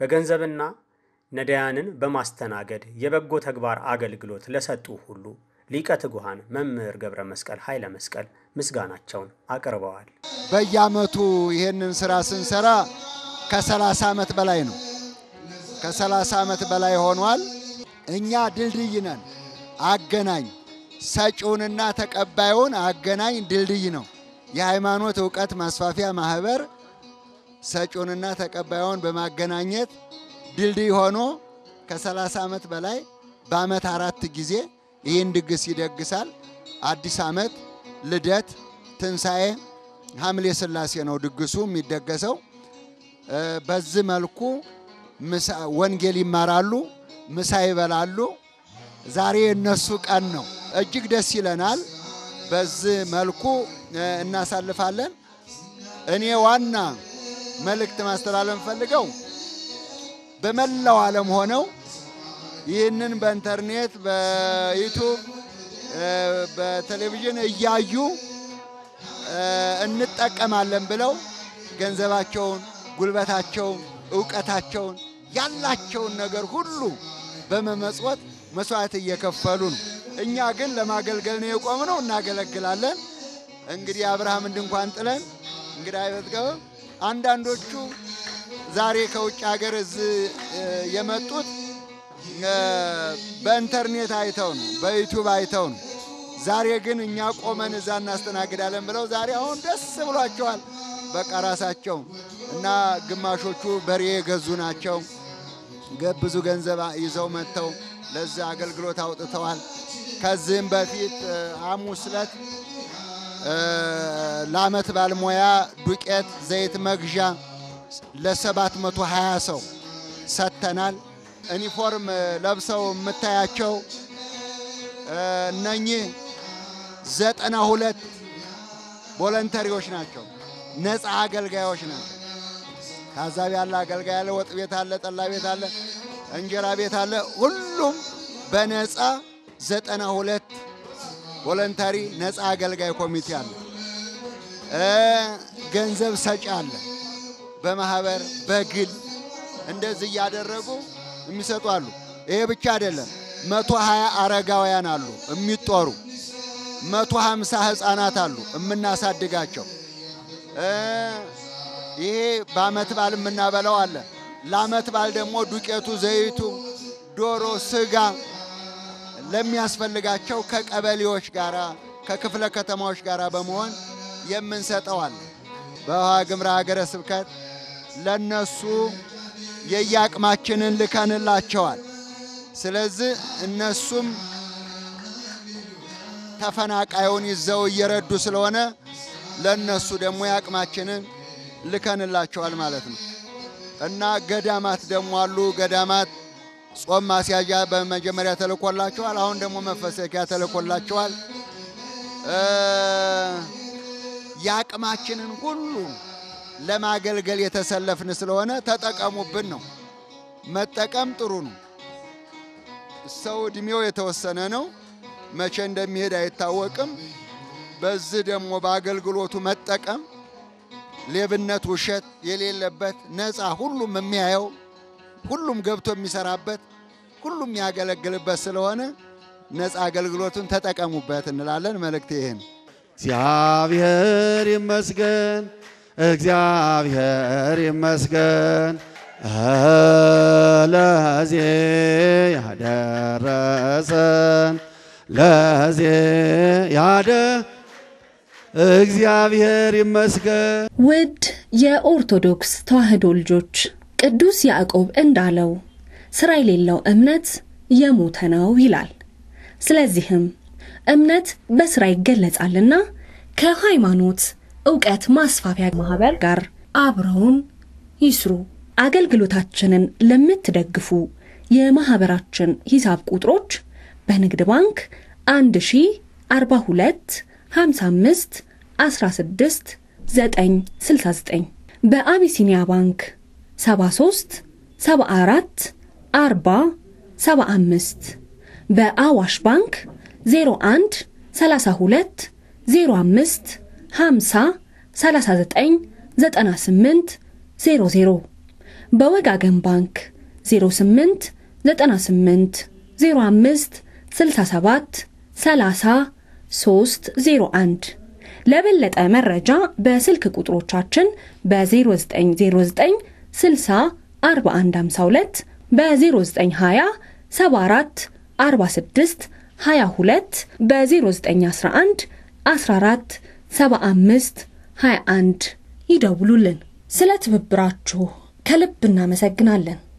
በገንዘብና ነዳያንን በማስተናገድ የበጎ ተግባር አገልግሎት ለሰጡ ሁሉ ሊቀ ትጉሃን መምህር ገብረ መስቀል ኃይለ መስቀል ምስጋናቸውን አቅርበዋል። በየዓመቱ ይሄንን ስራ ስንሰራ ከሰላሳ ዓመት በላይ ነው። ከሰላሳ ዓመት በላይ ሆኗል። እኛ ድልድይ ነን፣ አገናኝ ሰጪውንና ተቀባዩን አገናኝ ድልድይ ነው። የሃይማኖት ዕውቀት ማስፋፊያ ማህበር ሰጪውንና ተቀባዩን በማገናኘት ድልድይ ሆኖ ከሰላሳ ዓመት በላይ በዓመት አራት ጊዜ ይህን ድግስ ይደግሳል። አዲስ ዓመት፣ ልደት፣ ትንሣኤ፣ ሐምሌ ሥላሴ ነው ድግሱ የሚደገሰው። በዚህ መልኩ ወንጌል ይማራሉ፣ ምሳ ይበላሉ። ዛሬ እነሱ ቀን ነው። እጅግ ደስ ይለናል። በዚህ መልኩ እናሳልፋለን። እኔ ዋና መልእክት ማስተላለፍ ፈልገው በመላው ዓለም ሆነው ይህንን በኢንተርኔት በዩቲዩብ በቴሌቪዥን እያዩ እንጠቀማለን ብለው ገንዘባቸውን፣ ጉልበታቸውን፣ ዕውቀታቸውን ያላቸውን ነገር ሁሉ በመመጽወት መስዋዕት እየከፈሉ ነው። እኛ ግን ለማገልገል ነው የቆምነው፣ እናገለግላለን። እንግዲህ አብርሃም ድንኳን ጥለን እንግዲህ አይበትገው አንዳንዶቹ ዛሬ ከውጭ ሀገር እዚህ የመጡት በኢንተርኔት አይተው ነው፣ በዩቲዩብ አይተው ነው። ዛሬ ግን እኛ ቆመን እዛ እናስተናግዳለን ብለው ዛሬ አሁን ደስ ብሏቸዋል። በቃ ራሳቸው እና ግማሾቹ በሬ የገዙ ናቸው። ብዙ ገንዘብ ይዘው መጥተው ለዚህ አገልግሎት አውጥተዋል። ከዚህም በፊት ሐሙስ ዕለት ለዓመት ባልሞያ ዱቄት ዘይት መግዣ ለሰባት መቶ ሀያ ሰው ሰጥተናል። ዩኒፎርም ለብሰው የምታያቸው እነኚህ ዘጠና ሁለት ቮለንተሪዎች ናቸው፣ ነፃ አገልጋዮች ናቸው። ታዛቢ ያለ አገልጋይ አለ፣ ወጥ ቤት አለ፣ ጠላ ቤት አለ፣ እንጀራ ቤት አለ። ሁሉም በነፃ ዘጠና ሁለት ቮለንተሪ ነፃ አገልጋይ ኮሚቴ አለ። ገንዘብ ሰጪ አለ፣ በማህበር በግል እንደዚህ እያደረጉ የሚሰጡ አሉ። ይሄ ብቻ አይደለም፣ መቶ ሀያ አረጋውያን አሉ የሚጦሩ፣ መቶ ሀምሳ ህፃናት አሉ የምናሳድጋቸው። ይሄ በዓመት በዓል የምናበላው አለ። ለዓመት በዓል ደግሞ ዱቄቱ፣ ዘይቱ፣ ዶሮ፣ ስጋ ለሚያስፈልጋቸው ከቀበሌዎች ጋራ ከክፍለ ከተማዎች ጋራ በመሆን የምንሰጠው አለ። በዋግ ኽምራ ሀገረ ስብከት ለነሱ የያቅማችንን ልከንላቸዋል። ስለዚህ እነሱም ተፈናቃዩን ይዘው እየረዱ ስለሆነ ለነሱ ደግሞ ያቅማችንን ልከንላቸዋል ማለት ነው። እና ገዳማት ደግሞ አሉ። ገዳማት ጾም ማስያዣ በመጀመሪያ ተልኮላቸዋል። አሁን ደግሞ መፈሰኪያ ተልኮላቸዋል። ያቅማችንን ሁሉ ለማገልገል የተሰለፍን ስለሆነ ተጠቀሙብን ነው። መጠቀም ጥሩ ነው። ሰው እድሜው የተወሰነ ነው፣ መቼ እንደሚሄድ አይታወቅም። በዚህ ደግሞ በአገልግሎቱ መጠቀም ሌብነት፣ ውሸት የሌለበት ነፃ ሁሉም የሚያየው ሁሉም ገብቶ የሚሰራበት ሁሉም ያገለግልበት ስለሆነ ነፃ አገልግሎቱን ተጠቀሙበት እንላለን። መልእክቴ ይሄ ነው። እግዚአብሔር ይመስገን፣ እግዚአብሔር ይመስገን ለዚህ ያደረሰን ለዚህ ያደ እግዚአብሔር ይመስገን። ውድ የኦርቶዶክስ ተዋሕዶ ልጆች ቅዱስ ያዕቆብ እንዳለው ስራ የሌለው እምነት የሞተ ነው ይላል። ስለዚህም እምነት በስራ ይገለጻልና ከሃይማኖት ዕውቀት ማስፋፊያ ማህበር ጋር አብረውን ይስሩ። አገልግሎታችንን ለምትደግፉ የማህበራችን ሂሳብ ቁጥሮች በንግድ ባንክ አንድ ሺህ አርባ ሁለት ሃምሳ አምስት አስራ ስድስት ዘጠኝ ስልሳ ዘጠኝ፣ በአቢሲኒያ ባንክ ሰባ ሶስት ሰባ አራት አርባ ሰባ አምስት፣ በአዋሽ ባንክ ዜሮ አንድ ሰላሳ ሁለት ዜሮ አምስት ሃምሳ ሰላሳ ዘጠኝ ዘጠና ስምንት ዜሮ ዜሮ፣ በወጋገን ባንክ ዜሮ ስምንት ዘጠና ስምንት ዜሮ አምስት ስልሳ ሰባት ሰላሳ ሶስት ዜሮ አንድ ለበለጠ መረጃ በስልክ ቁጥሮቻችን በ0909 60 41 52 በ0920 ሰባ አራት አርባ ስድስት ሀያ ሁለት በ0911 አስራ አራት ሰባ አምስት ሀያ አንድ ይደውሉልን። ስለ ትብብራችሁ ከልብ እናመሰግናለን።